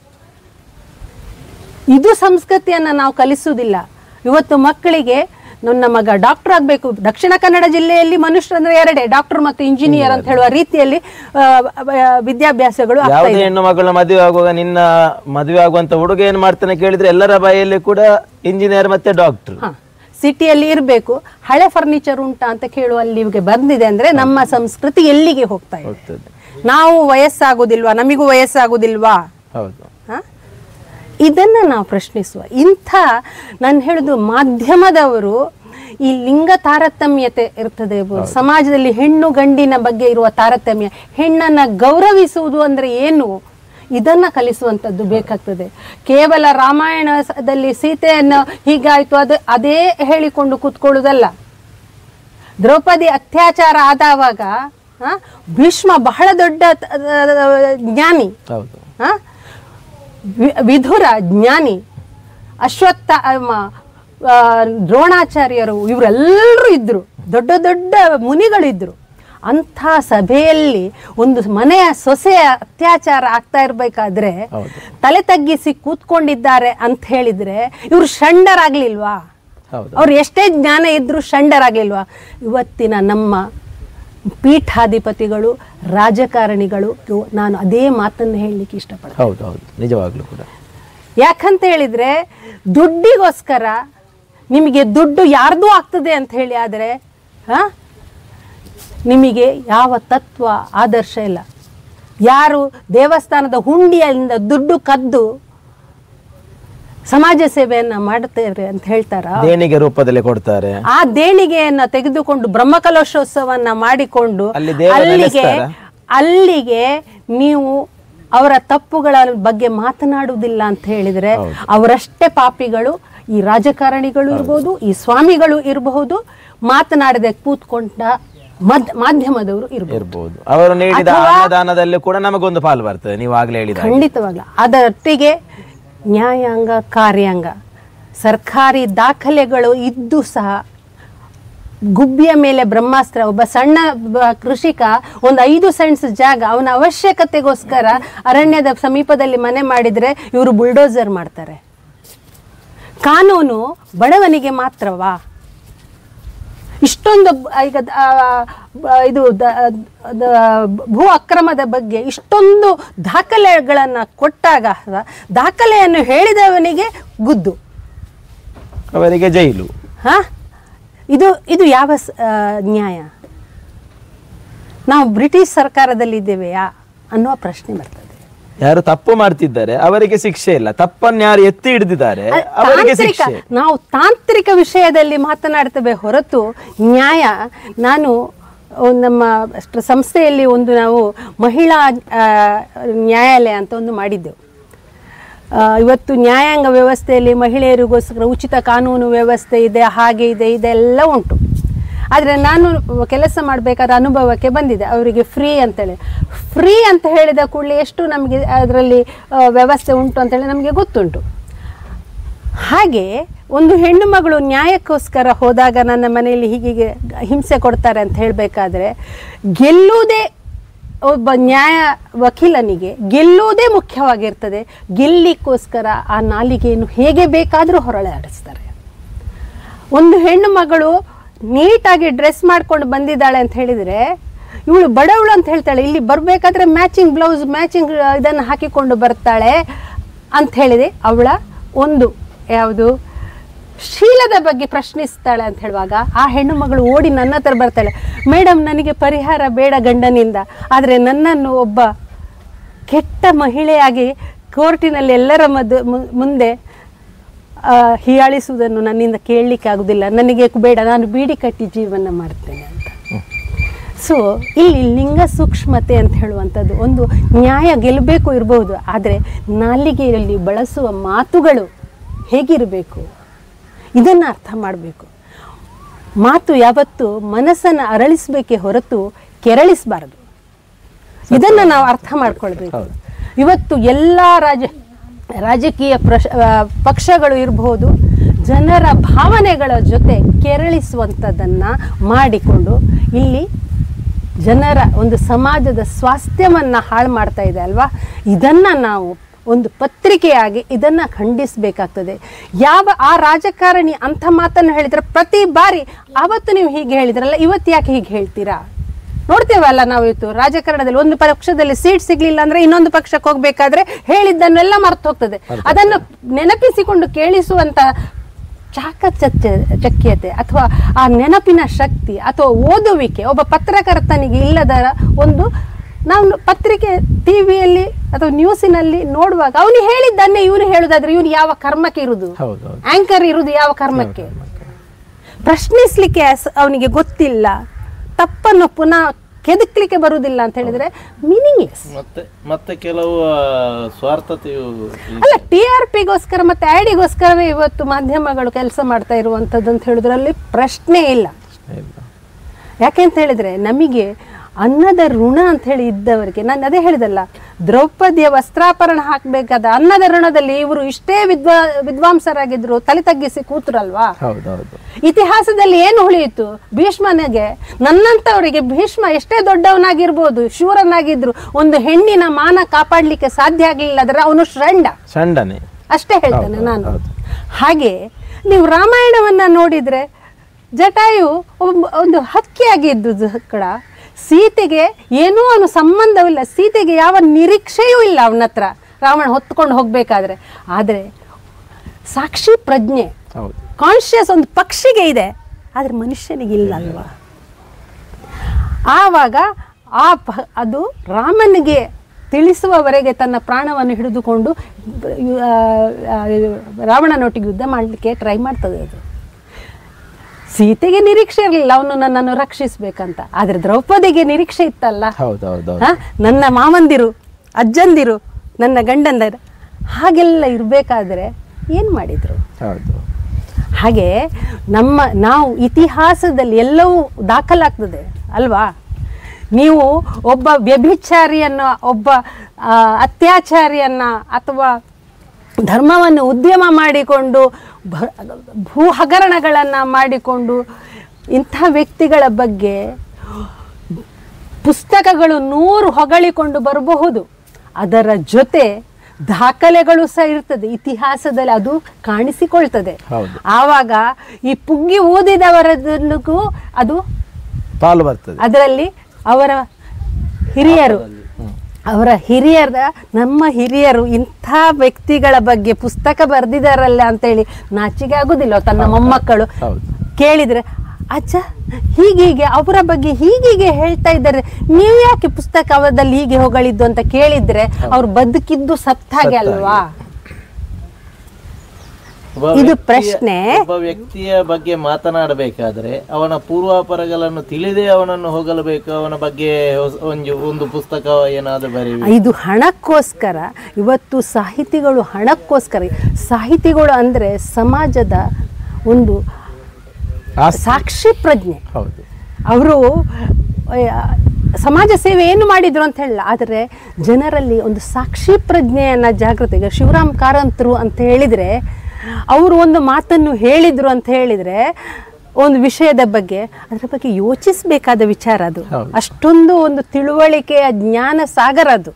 ಇದು ಸಂಸ್ಕೃತಿಯನ್ನ ನಾವು ಕಲಿಸುವುದಿಲ್ಲ. ಇವತ್ತು ಮಕ್ಕಳಿಗೆ ನನ್ನ ಮಗ ಡಾಕ್ಟರ್ ಆಗಬೇಕು, ದಕ್ಷಿಣ ಕನ್ನಡ ಜಿಲ್ಲೆಯಲ್ಲಿ ಮನುಷ್ಯರು ಅಂದ್ರೆ ಎರಡೇ, ಡಾಕ್ಟರ್ ಮತ್ತು ಇಂಜಿನಿಯರ್ ಅಂತ ಹೇಳುವ ರೀತಿಯಲ್ಲಿ ವಿದ್ಯಾಭ್ಯಾಸಗಳು. ಯಾವುದೇ ಹೆಣ್ಣು ಮಗಳ ಮದುವೆ ಆಗುವಾಗ ನಿನ್ನ ಮದುವೆ ಆಗುವಂತ ಹುಡುಗ ಏನ್ ಮಾಡ್ತಾನೆ ಕೇಳಿದ್ರೆ ಎಲ್ಲರ ಬಾಯಲ್ಲಿ ಕೂಡ ಇಂಜಿನಿಯರ್ ಮತ್ತೆ ಡಾಕ್ಟರ್. ಸಿಟಿಯಲ್ಲಿ ಇರಬೇಕು, ಹಳೆ ಫರ್ನಿಚರ್ ಉಂಟಾ ಅಂತ ಕೇಳುವ ಅಲ್ಲಿಗೆ ಬಂದಿದೆ ಅಂದ್ರೆ ನಮ್ಮ ಸಂಸ್ಕೃತಿ ಎಲ್ಲಿಗೆ ಹೋಗ್ತಾ ಇದೆ? ನಾವು ವಯಸ್ಸಾಗುದಿಲ್ವಾ, ನಮಿಗೂ ವಯಸ್ಸಾಗುದಿಲ್ವಾ? ಇದನ್ನ ನಾವು ಪ್ರಶ್ನಿಸುವ. ಇಂಥ ನಾನು ಹೇಳುದು ಮಾಧ್ಯಮದವರು ಈ ಲಿಂಗ ತಾರತಮ್ಯತೆ ಇರ್ತದೆ, ಸಮಾಜದಲ್ಲಿ ಹೆಣ್ಣು ಗಂಡಿನ ಬಗ್ಗೆ ಇರುವ ತಾರತಮ್ಯ, ಹೆಣ್ಣನ್ನ ಗೌರವಿಸುವುದು ಅಂದ್ರೆ ಏನು ಇದನ್ನ ಕಲಿಸುವಂಥದ್ದು ಬೇಕಾಗ್ತದೆ. ಕೇವಲ ರಾಮಾಯಣದಲ್ಲಿ ಸೀತೆಯನ್ನು ಹೀಗಾಯ್ತು ಅದು ಅದೇ ಹೇಳಿಕೊಂಡು ಕೂತ್ಕೊಳ್ಳುವುದಲ್ಲ. ದ್ರೌಪದಿ ಅತ್ಯಾಚಾರ ಆದವಾಗ ಭೀಷ್ಮ ಬಹಳ ದೊಡ್ಡ ಜ್ಞಾನಿ, ವಿಧುರ ಜ್ಞಾನಿ, ಅಶ್ವತ್ಥ ದ್ರೋಣಾಚಾರ್ಯರು ಇವರೆಲ್ಲರೂ ಇದ್ರು, ದೊಡ್ಡ ದೊಡ್ಡ ಮುನಿಗಳಿದ್ರು. ಅಂಥ ಸಭೆಯಲ್ಲಿ ಒಂದು ಮನೆಯ ಸೊಸೆಯ ಅತ್ಯಾಚಾರ ಆಗ್ತಾ ಇರ್ಬೇಕಾದ್ರೆ ತಲೆ ತಗ್ಗಿಸಿ ಕೂತ್ಕೊಂಡಿದ್ದಾರೆ ಅಂತ ಹೇಳಿದ್ರೆ ಇವ್ರು ಷಂಡರಾಗ್ಲಿಲ್ವಾ? ಅವ್ರು ಎಷ್ಟೇ ಜ್ಞಾನ ಇದ್ರು ಷಂಡರಾಗ್ಲಿಲ್ವಾ? ಇವತ್ತಿನ ನಮ್ಮ ಪೀಠಾಧಿಪತಿಗಳು, ರಾಜಕಾರಣಿಗಳು, ನಾನು ಅದೇ ಮಾತನ್ನು ಹೇಳಲಿಕ್ಕೆ ಇಷ್ಟಪಡ್ತೀನಿ. ಹೌದು ಹೌದು, ನಿಜವಾಗ್ಲೂ ಕೂಡ. ಯಾಕಂತ ಹೇಳಿದ್ರೆ ದುಡ್ಡಿಗೋಸ್ಕರ ನಿಮಗೆ ದುಡ್ಡು ಯಾರ್ದು ಆಗ್ತದೆ ಅಂತ ಹೇಳಿ ಆದರೆ ಹಾ ನಿಮಗೆ ಯಾವ ತತ್ವ ಆದರ್ಶ ಇಲ್ಲ. ಯಾರು ದೇವಸ್ಥಾನದ ಹುಂಡಿಯಿಂದ ದುಡ್ಡು ಕದ್ದು ಸಮಾಜ ಸೇವೆಯನ್ನ ಮಾಡುತ್ತೇವೆ ಅಂತ ಹೇಳ್ತಾರ, ದೇಣಿಗೆ ರೂಪದಲ್ಲಿ ಕೊಡ್ತಾರೆ. ಆ ದೇಣಿಗೆಯನ್ನ ತೆಗೆದುಕೊಂಡು ಬ್ರಹ್ಮಕಲಶೋತ್ಸವನ್ನ ಮಾಡಿಕೊಂಡು ಅಲ್ಲಿಗೆ ಅಲ್ಲಿಗೆ ನೀವು ಅವರ ತಪ್ಪುಗಳ ಬಗ್ಗೆ ಮಾತನಾಡುವುದಿಲ್ಲ ಅಂತ ಹೇಳಿದ್ರೆ ಅವರಷ್ಟೇ ಪಾಪಿಗಳು. ಈ ರಾಜಕಾರಣಿಗಳು ಇರಬಹುದು, ಈ ಸ್ವಾಮಿಗಳು ಇರಬಹುದು, ಮಾತನಾಡದೆ ಕೂತ್ಕೊಂಡ ಮಾಧ್ಯಮದವರು ಇರಬಹುದು. ಅವರು ನೀಡಿದ ಅನ್ನದಾನದಲ್ಲಿ ಕೂಡ ನಮಗೊಂದು ಪಾಲು ಬರ್ತದೆ. ನೀವು ಆಗ್ಲೇ ಹೇಳಿದ ಖಂಡಿತವಾಗ್ಲ. ಅದರೊಟ್ಟಿಗೆ ನ್ಯಾಯಾಂಗ, ಕಾರ್ಯಾಂಗ, ಸರ್ಕಾರಿ ದಾಖಲೆಗಳು ಇದ್ದು ಸಹ ಗುಬ್ಬಿಯ ಮೇಲೆ ಬ್ರಹ್ಮಾಸ್ತ್ರ. ಒಬ್ಬ ಸಣ್ಣ ಕೃಷಿಕ ಒಂದು ಐದು ಸೆಂಟ್ಸ್ ಜಾಗ ಅವನ ಅವಶ್ಯಕತೆಗೋಸ್ಕರ ಅರಣ್ಯದ ಸಮೀಪದಲ್ಲಿ ಮನೆ ಮಾಡಿದರೆ ಇವರು ಬುಲ್ಡೋಸರ್ ಮಾಡ್ತಾರೆ. ಕಾನೂನು ಬಡವನಿಗೆ ಮಾತ್ರವಾ? ಇಷ್ಟೊಂದು ಈಗ ಇದು ಭೂ ಅಕ್ರಮದ ಬಗ್ಗೆ ಇಷ್ಟೊಂದು ದಾಖಲೆಗಳನ್ನು ಕೊಟ್ಟಾಗ ದಾಖಲೆಯನ್ನು ಹೇಳಿದವನಿಗೆ ಗುದ್ದು, ಅವರಿಗೆ ಜೈಲು. ಹಾ, ಇದು ಇದು ಯಾವ ನ್ಯಾಯ? ನಾವು ಬ್ರಿಟಿಷ್ ಸರ್ಕಾರದಲ್ಲಿದ್ದೇವೆಯಾ ಅನ್ನುವ ಪ್ರಶ್ನೆ ಬರ್ತದೆ. ಯಾರು ತಪ್ಪು ಮಾಡ್ತಿದ್ದಾರೆ ಅವರಿಗೆ ಶಿಕ್ಷೆ ಇಲ್ಲ, ತಪ್ಪನ್ನು ಯಾರು ಎತ್ತಿ ಹಿಡಿದಿದ್ದಾರೆ ಅವರಿಗೆ ಶಿಕ್ಷೆ. ನಾವು ತಾಂತ್ರಿಕ ವಿಷಯದಲ್ಲಿ ಮಾತನಾಡ್ತೇವೆ ಹೊರತು ನ್ಯಾಯ. ನಾನು ನಮ್ಮ ಸಂಸ್ಥೆಯಲ್ಲಿ ಒಂದು ನಾವು ಮಹಿಳಾ ನ್ಯಾಯಾಲಯ ಅಂತ ಒಂದು ಮಾಡಿದ್ದೆವು. ಇವತ್ತು ನ್ಯಾಯಾಂಗ ವ್ಯವಸ್ಥೆಯಲ್ಲಿ ಮಹಿಳೆಯರಿಗೋಸ್ಕರ ಉಚಿತ ಕಾನೂನು ವ್ಯವಸ್ಥೆ ಇದೆ, ಹಾಗೆ ಇದೆ, ಇದೆಲ್ಲ ಉಂಟು. ಆದರೆ ನಾನು ಕೆಲಸ ಮಾಡಬೇಕಾದ ಅನುಭವಕ್ಕೆ ಬಂದಿದೆ. ಅವರಿಗೆ ಫ್ರೀ ಅಂತೇಳಿ ಫ್ರೀ ಅಂತ ಹೇಳಿದ ಕೂಡಲೇ ಎಷ್ಟು ನಮಗೆ ಅದರಲ್ಲಿ ವ್ಯವಸ್ಥೆ ಉಂಟು ಅಂತೇಳಿ ನಮಗೆ ಗೊತ್ತುಂಟು. ಹಾಗೆ ಒಂದು ಹೆಣ್ಣು ಮಗಳು ನ್ಯಾಯಕ್ಕೋಸ್ಕರ ಹೋದಾಗ ನನ್ನ ಮನೆಯಲ್ಲಿ ಹೀಗೆ ಹಿಂಸೆ ಕೊಡ್ತಾರೆ ಅಂತ ಹೇಳಬೇಕಾದ್ರೆ ಗೆಲ್ಲುವುದೇ ಒಬ್ಬ ನ್ಯಾಯ ವಕೀಲನಿಗೆ ಗೆಲ್ಲುವುದೇ ಮುಖ್ಯವಾಗಿರ್ತದೆ. ಗೆಲ್ಲಿಕ್ಕೋಸ್ಕರ ಆ ನಾಲಿಗೆಯನ್ನು ಹೇಗೆ ಬೇಕಾದರೂ ಹೊರಳಾಡಿಸ್ತಾರೆ. ಒಂದು ಹೆಣ್ಣು ಮಗಳು ನೀಟಾಗಿ ಡ್ರೆಸ್ ಮಾಡ್ಕೊಂಡು ಬಂದಿದ್ದಾಳೆ ಅಂತ ಹೇಳಿದರೆ ಇವಳು ಬಡವಳು ಅಂತ ಹೇಳ್ತಾಳೆ. ಇಲ್ಲಿ ಬರಬೇಕಾದ್ರೆ ಮ್ಯಾಚಿಂಗ್ ಬ್ಲೌಸ್ ಮ್ಯಾಚಿಂಗ್ ಇದನ್ನು ಹಾಕಿಕೊಂಡು ಬರ್ತಾಳೆ ಅಂತ ಹೇಳಿದೆ. ಅವಳ ಒಂದು ಯಾವುದು ಶೀಲದ ಬಗ್ಗೆ ಪ್ರಶ್ನಿಸ್ತಾಳೆ ಅಂತ ಹೇಳುವಾಗ ಆ ಹೆಣ್ಣು ಮಗಳು ಓಡಿ ನನ್ನ ಹತ್ರ ಬರ್ತಾಳೆ, ಮೇಡಮ್ ನನಗೆ ಪರಿಹಾರ ಬೇಡ ಗಂಡನಿಂದ, ಆದರೆ ನನ್ನನ್ನು ಒಬ್ಬ ಕೆಟ್ಟ ಮಹಿಳೆಯಾಗಿ ಕೋರ್ಟಿನಲ್ಲಿ ಎಲ್ಲರ ಮದ್ದು ಮುಂದೆ ಹೀಯಾಳಿಸುವುದನ್ನು ನನ್ನಿಂದ ಕೇಳಲಿಕ್ಕೆ ಆಗುವುದಿಲ್ಲ, ನನಗೆ ಬೇಡ, ನಾನು ಬೀಡಿ ಕಟ್ಟಿ ಜೀವನ ಮಾಡ್ತೇನೆ ಅಂತ. ಸೊ ಇಲ್ಲಿ ಲಿಂಗ ಸೂಕ್ಷ್ಮತೆ ಅಂತ ಹೇಳುವಂಥದ್ದು ಒಂದು ನ್ಯಾಯ ಗೆಲ್ಲಬೇಕು ಇರಬಹುದು, ಆದರೆ ನಾಲಿಗೆಯಲ್ಲಿ ಬಳಸುವ ಮಾತುಗಳು ಹೇಗಿರಬೇಕು ಇದನ್ನು ಅರ್ಥ ಮಾಡಬೇಕು. ಮಾತು ಯಾವತ್ತು ಮನಸ್ಸನ್ನು ಅರಳಿಸಬೇಕೇ ಹೊರತು ಕೆರಳಿಸಬಾರದು. ಇದನ್ನು ನಾವು ಅರ್ಥ ಮಾಡ್ಕೊಳ್ಬೇಕು. ಇವತ್ತು ಎಲ್ಲ ರಾಜ ರಾಜಕೀಯ ಪ್ರಶ ಪಕ್ಷಗಳು ಇರಬಹುದು, ಜನರ ಭಾವನೆಗಳ ಜೊತೆ ಕೆರಳಿಸುವಂಥದ್ದನ್ನು ಮಾಡಿಕೊಂಡು ಇಲ್ಲಿ ಜನರ ಒಂದು ಸಮಾಜದ ಸ್ವಾಸ್ಥ್ಯವನ್ನು ಹಾಳು ಮಾಡ್ತಾ ಇದೆ ಅಲ್ವಾ. ಇದನ್ನು ನಾವು ಒಂದು ಪತ್ರಿಕೆಯಾಗಿ ಇದನ್ನು ಖಂಡಿಸಬೇಕಾಗ್ತದೆ. ಯಾವ ಆ ರಾಜಕಾರಣಿ ಅಂಥ ಮಾತನ್ನು ಹೇಳಿದ್ರೆ ಪ್ರತಿ ಬಾರಿ ಆವತ್ತು ನೀವು ಹೀಗೆ ಹೇಳಿದ್ರಲ್ಲ, ಇವತ್ತು ಯಾಕೆ ಹೀಗೆ ಹೇಳ್ತೀರಾ? ನೋಡ್ತೇವಲ್ಲ ನಾವು ಇವತ್ತು ರಾಜಕಾರಣದಲ್ಲಿ ಒಂದು ಪಕ್ಷದಲ್ಲಿ ಸೀಟ್ ಸಿಗ್ಲಿಲ್ಲ ಅಂದ್ರೆ ಇನ್ನೊಂದು ಪಕ್ಷಕ್ಕೆ ಹೋಗ್ಬೇಕಾದ್ರೆ ಹೇಳಿದ್ದನ್ನೆಲ್ಲ ಮರ್ತು ಹೋಗ್ತದೆ. ಅದನ್ನು ನೆನಪಿಸಿಕೊಂಡು ಕೇಳಿಸುವಂತ ಚಾಕಚಕ್ಯ ಚಕ್ಯತೆ ಅಥವಾ ಆ ನೆನಪಿನ ಶಕ್ತಿ ಅಥವಾ ಓದುವಿಕೆ ಒಬ್ಬ ಪತ್ರಕರ್ತನಿಗೆ ಇಲ್ಲದ ಒಂದು ನಾವು ಪತ್ರಿಕೆ ಟಿವಿಯಲ್ಲಿ ಅಥವಾ ನ್ಯೂಸಿನಲ್ಲಿ ನೋಡುವಾಗ ಅವನು ಹೇಳಿದ್ದನ್ನೇ ಇವನು ಹೇಳುದಾದ್ರೆ ಇವನು ಯಾವ ಕರ್ಮಕ್ಕೆ ಇರುವುದು? ಆಂಕರ್ ಇರುವುದು ಯಾವ ಕರ್ಮಕ್ಕೆ? ಪ್ರಶ್ನಿಸ್ಲಿಕ್ಕೆ ಅವನಿಗೆ ಗೊತ್ತಿಲ್ಲ, ತಪ್ಪನ್ನು ಪುನಃ ಕೆದಕ್ಲಿಕ್ಕೆ ಬರುವುದಿಲ್ಲ ಅಂತ ಹೇಳಿದ್ರೆ ಮೀನಿಂಗ್ಲೆಸ್. ಮತ್ತೆ ಮತ್ತೆ ಕೆಲವು ಸ್ವಾರ್ಥತೆಯು ಅಲ್ಲ, ಟಿ ಆರ್ ಪಿಗೋಸ್ಕರ ಮತ್ತೆ ಐಡಿಗೋಸ್ಕರವೇ ಇವತ್ತು ಮಾಧ್ಯಮಗಳು ಕೆಲಸ ಮಾಡ್ತಾ ಇರುವಂಥದ್ದು ಅಂತ ಹೇಳಿದ್ರಲ್ಲಿ ಪ್ರಶ್ನೆ ಇಲ್ಲ. ಯಾಕೆಂತ ಹೇಳಿದ್ರೆ ನಮಗೆ ಅನ್ನದ ಋಣ ಅಂತ ಹೇಳಿ ಇದ್ದವರಿಗೆ, ನಾನು ಅದೇ ಹೇಳಿದಲ್ಲ, ದ್ರೌಪದಿಯ ವಸ್ತ್ರಾಪರಣ ಹಾಕಬೇಕಾದ ಅನ್ನದ ಋಣದಲ್ಲಿ ಇವರು ಇಷ್ಟೇ ವಿದ್ವಾ ವಿದ್ವಾಂಸರಾಗಿದ್ರು ತಲೆ ತಗ್ಗಿಸಿ ಕೂತ್ರಲ್ವಾ. ಇತಿಹಾಸದಲ್ಲಿ ಏನು ಉಳಿಯಿತು? ಭೀಷ್ಮನಿಗೆ ನನ್ನಂತವರಿಗೆ ಭೀಷ್ಮ ಎಷ್ಟೇ ದೊಡ್ಡವನಾಗಿರ್ಬೋದು, ಶೂರನಾಗಿದ್ರು, ಒಂದು ಹೆಣ್ಣಿನ ಮಾನ ಕಾಪಾಡ್ಲಿಕ್ಕೆ ಸಾಧ್ಯ ಆಗ್ಲಿಲ್ಲ ಅಂದ್ರೆ ಅವನು ಷಂಡ ಷಂಡನೆ ಅಷ್ಟೇ ಹೇಳ್ತಾನೆ ನಾನು. ಹಾಗೆ ನೀವು ರಾಮಾಯಣವನ್ನ ನೋಡಿದ್ರೆ ಜಟಾಯು ಒಂದು ಹಕ್ಕಿಯಾಗಿದ್ದು ಕಡ, ಸೀತೆಗೆ ಏನೂ ಅವನು ಸಂಬಂಧವಿಲ್ಲ, ಸೀತೆಗೆ ಯಾವ ನಿರೀಕ್ಷೆಯೂ ಇಲ್ಲ ಅವನ ಹತ್ರ ರಾವಣ ಹೊತ್ಕೊಂಡು ಹೋಗ್ಬೇಕಾದ್ರೆ. ಆದರೆ ಸಾಕ್ಷಿ ಪ್ರಜ್ಞೆ, ಕಾನ್ಶಿಯಸ್ ಒಂದು ಪಕ್ಷಿಗೆ ಇದೆ, ಆದರೆ ಮನುಷ್ಯನಿಗೆ ಇಲ್ಲ ಅಲ್ವಾ. ಆವಾಗ ಆ ಅದು ರಾಮನಿಗೆ ತಿಳಿಸುವವರೆಗೆ ತನ್ನ ಪ್ರಾಣವನ್ನು ಹಿಡಿದುಕೊಂಡು ರಾವಣನೊಟ್ಟಿಗೆ ಯುದ್ಧ ಮಾಡಲಿಕ್ಕೆ ಟ್ರೈ ಮಾಡ್ತದೆ. ಅದು ಸೀತೆಗೆ ನಿರೀಕ್ಷೆ ಇರಲಿಲ್ಲ ಅವನು ನನ್ನನ್ನು ರಕ್ಷಿಸ್ಬೇಕಂತ, ಆದ್ರೆ ದ್ರೌಪದಿಗೆ ನಿರೀಕ್ಷೆ ಇತ್ತಲ್ಲ, ನನ್ನ ಮಾವಂದಿರು ಅಜ್ಜಂದಿರು ನನ್ನ ಗಂಡಂದಿರು ಹಾಗೆಲ್ಲ ಇರಬೇಕಾದ್ರೆ ಏನ್ ಮಾಡಿದ್ರು? ಹಾಗೆ ನಮ್ಮ ನಾವು ಇತಿಹಾಸದಲ್ಲಿ ಎಲ್ಲವೂ ದಾಖಲಾಗ್ತದೆ ಅಲ್ವಾ. ನೀವು ಒಬ್ಬ ವ್ಯಭಿಚಾರಿಯನ್ನ, ಒಬ್ಬ ಅತ್ಯಾಚಾರಿಯನ್ನ ಅಥವಾ ಧರ್ಮವನ್ನು ಉದ್ಯಮ ಮಾಡಿಕೊಂಡು ಭೂ ಹಗರಣಗಳನ್ನು ಮಾಡಿಕೊಂಡು ಇಂಥ ವ್ಯಕ್ತಿಗಳ ಬಗ್ಗೆ ಪುಸ್ತಕಗಳು ನೂರು ಹೊಗಳಿಕೊಂಡು ಬರಬಹುದು, ಅದರ ಜೊತೆ ದಾಖಲೆಗಳು ಸಹ ಇರ್ತದೆ, ಇತಿಹಾಸದಲ್ಲಿ ಅದು ಕಾಣಿಸಿಕೊಳ್ತದೆ. ಆವಾಗ ಈ ಪುಗ್ಗಿ ಊದಿದವರದಕ್ಕೂ ಅದು ಪಾಲು ಬರ್ತದೆ. ಅದರಲ್ಲಿ ಅವರ ಹಿರಿಯರು ಅವರ ಹಿರಿಯರ ನಮ್ಮ ಹಿರಿಯರು ಇಂಥ ವ್ಯಕ್ತಿಗಳ ಬಗ್ಗೆ ಪುಸ್ತಕ ಬರೆದಿದ್ದಾರಲ್ಲ ಅಂತೇಳಿ ನಾಚಿಕೆ ಆಗುದಿಲ್ಲ. ತನ್ನ ಮೊಮ್ಮಕ್ಕಳು ಕೇಳಿದ್ರೆ ಅಜ್ಜ ಹೀಗೀಗೆ ಅವರ ಬಗ್ಗೆ ಹೀಗೀಗೆ ಹೇಳ್ತಾ ಇದ್ದಾರೆ, ನೀವು ಯಾಕೆ ಪುಸ್ತಕ ಅವರಲ್ಲಿ ಹೀಗೆ ಹೊಗಳಿದ್ದು ಅಂತ ಕೇಳಿದ್ರೆ ಅವ್ರು ಬದುಕಿದ್ದು ಸತ್ತಾಗೆ ಅಲ್ವಾ? ಇದು ಪ್ರಶ್ನೆ. ಒಬ್ಬ ವ್ಯಕ್ತಿಯ ಬಗ್ಗೆ ಮಾತನಾಡಬೇಕಾದ್ರೆ ಅವನ ಪೂರ್ವಾಪರಗಳನ್ನು ತಿಳಿದೇ ಅವನನ್ನು ಹೊಗಲಬೇಕು, ಅವನ ಬಗ್ಗೆ ಒಂದು ಒಂದು ಪುಸ್ತಕ ಏನಾದರೂ ಬರೀ ಇದು ಹಣಕ್ಕೋಸ್ಕರ. ಇವತ್ತು ಸಾಹಿತಿಗಳು ಹಣಕ್ಕೋಸ್ಕರ, ಸಾಹಿತಿಗಳು ಅಂದ್ರೆ ಸಮಾಜದ ಒಂದು ಸಾಕ್ಷಿ ಪ್ರಜ್ಞೆ. ಅವರು ಸಮಾಜ ಸೇವೆ ಏನು ಮಾಡಿದ್ರು ಅಂತ ಹೇಳಲ್ಲ, ಆದರೆ ಜನರಲ್ಲಿ ಒಂದು ಸಾಕ್ಷಿ ಪ್ರಜ್ಞೆಯನ್ನ ಜಾಗೃತಿ. ಈಗ ಶಿವರಾಮ್ ಕಾರಂತರು ಅಂತ ಹೇಳಿದ್ರೆ ಅವರು ಒಂದು ಮಾತನ್ನು ಹೇಳಿದ್ರು ಅಂತ ಹೇಳಿದ್ರೆ ಒಂದು ವಿಷಯದ ಬಗ್ಗೆ ಅದರ ಬಗ್ಗೆ ಯೋಚಿಸಬೇಕಾದ ವಿಚಾರ ಅದು. ಅಷ್ಟೊಂದು ಒಂದು ತಿಳುವಳಿಕೆಯ ಜ್ಞಾನ ಸಾಗರ ಅದು.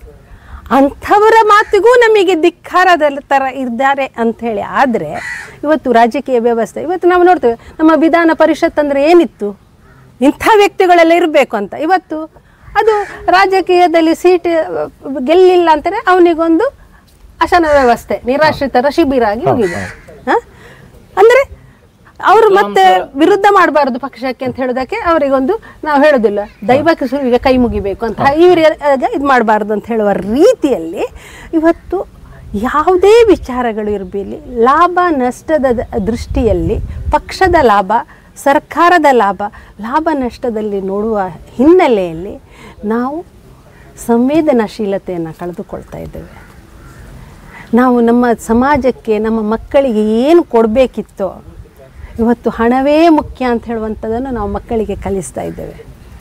ಅಂಥವರ ಮಾತಿಗೂ ನಮಗೆ ಧಿಕ್ಕಾರದ ಥರ ಇದ್ದಾರೆ ಅಂಥೇಳಿ. ಆದರೆ ಇವತ್ತು ರಾಜಕೀಯ ವ್ಯವಸ್ಥೆ, ಇವತ್ತು ನಾವು ನೋಡ್ತೇವೆ ನಮ್ಮ ವಿಧಾನ ಪರಿಷತ್ ಅಂದರೆ ಏನಿತ್ತು, ಇಂಥ ವ್ಯಕ್ತಿಗಳೆಲ್ಲ ಇರಬೇಕು ಅಂತ. ಇವತ್ತು ಅದು ರಾಜಕೀಯದಲ್ಲಿ ಸೀಟ್ ಗೆಲ್ಲಿಲ್ಲ ಅಂತಾರೆ ಅವನಿಗೊಂದು ಅಶನ ವ್ಯವಸ್ಥೆ, ನಿರಾಶ್ರಿತರ ಶಿಬಿರ ಆಗಿ ಹೋಗಿದೆ. ಅಂದರೆ ಅವರು ಮತ್ತೆ ವಿರುದ್ಧ ಮಾಡಬಾರ್ದು ಪಕ್ಷಕ್ಕೆ ಅಂತ ಹೇಳೋದಕ್ಕೆ ಅವರಿಗೊಂದು ನಾವು ಹೇಳೋದಿಲ್ಲ ದೈವಕ್ಕೆ ಸುರುವಿಗೆ ಕೈ ಮುಗಿಬೇಕು ಅಂತ ಇವರಿಗೆ ಇದು ಮಾಡಬಾರ್ದು ಅಂತ ಹೇಳುವ ರೀತಿಯಲ್ಲಿ ಇವತ್ತು ಯಾವುದೇ ವಿಚಾರಗಳು ಇರಲಿ, ಲಾಭ ನಷ್ಟದ ದೃಷ್ಟಿಯಲ್ಲಿ ಪಕ್ಷದ ಲಾಭ, ಸರ್ಕಾರದ ಲಾಭ, ಲಾಭ ನಷ್ಟದಲ್ಲಿ ನೋಡುವ ಹಿನ್ನೆಲೆಯಲ್ಲಿ ನಾವು ಸಂವೇದನಾಶೀಲತೆಯನ್ನು ಕಳೆದುಕೊಳ್ತಾ ಇದ್ದೇವೆ. ನಾವು ನಮ್ಮ ಸಮಾಜಕ್ಕೆ ನಮ್ಮ ಮಕ್ಕಳಿಗೆ ಏನು ಕೊಡಬೇಕಿತ್ತೋ ಇವತ್ತು ಹಣವೇ ಮುಖ್ಯ ಅಂತ ಹೇಳುವಂಥದ್ದನ್ನು ನಾವು ಮಕ್ಕಳಿಗೆ ಕಲಿಸ್ತಾ ಇದ್ದೇವೆ.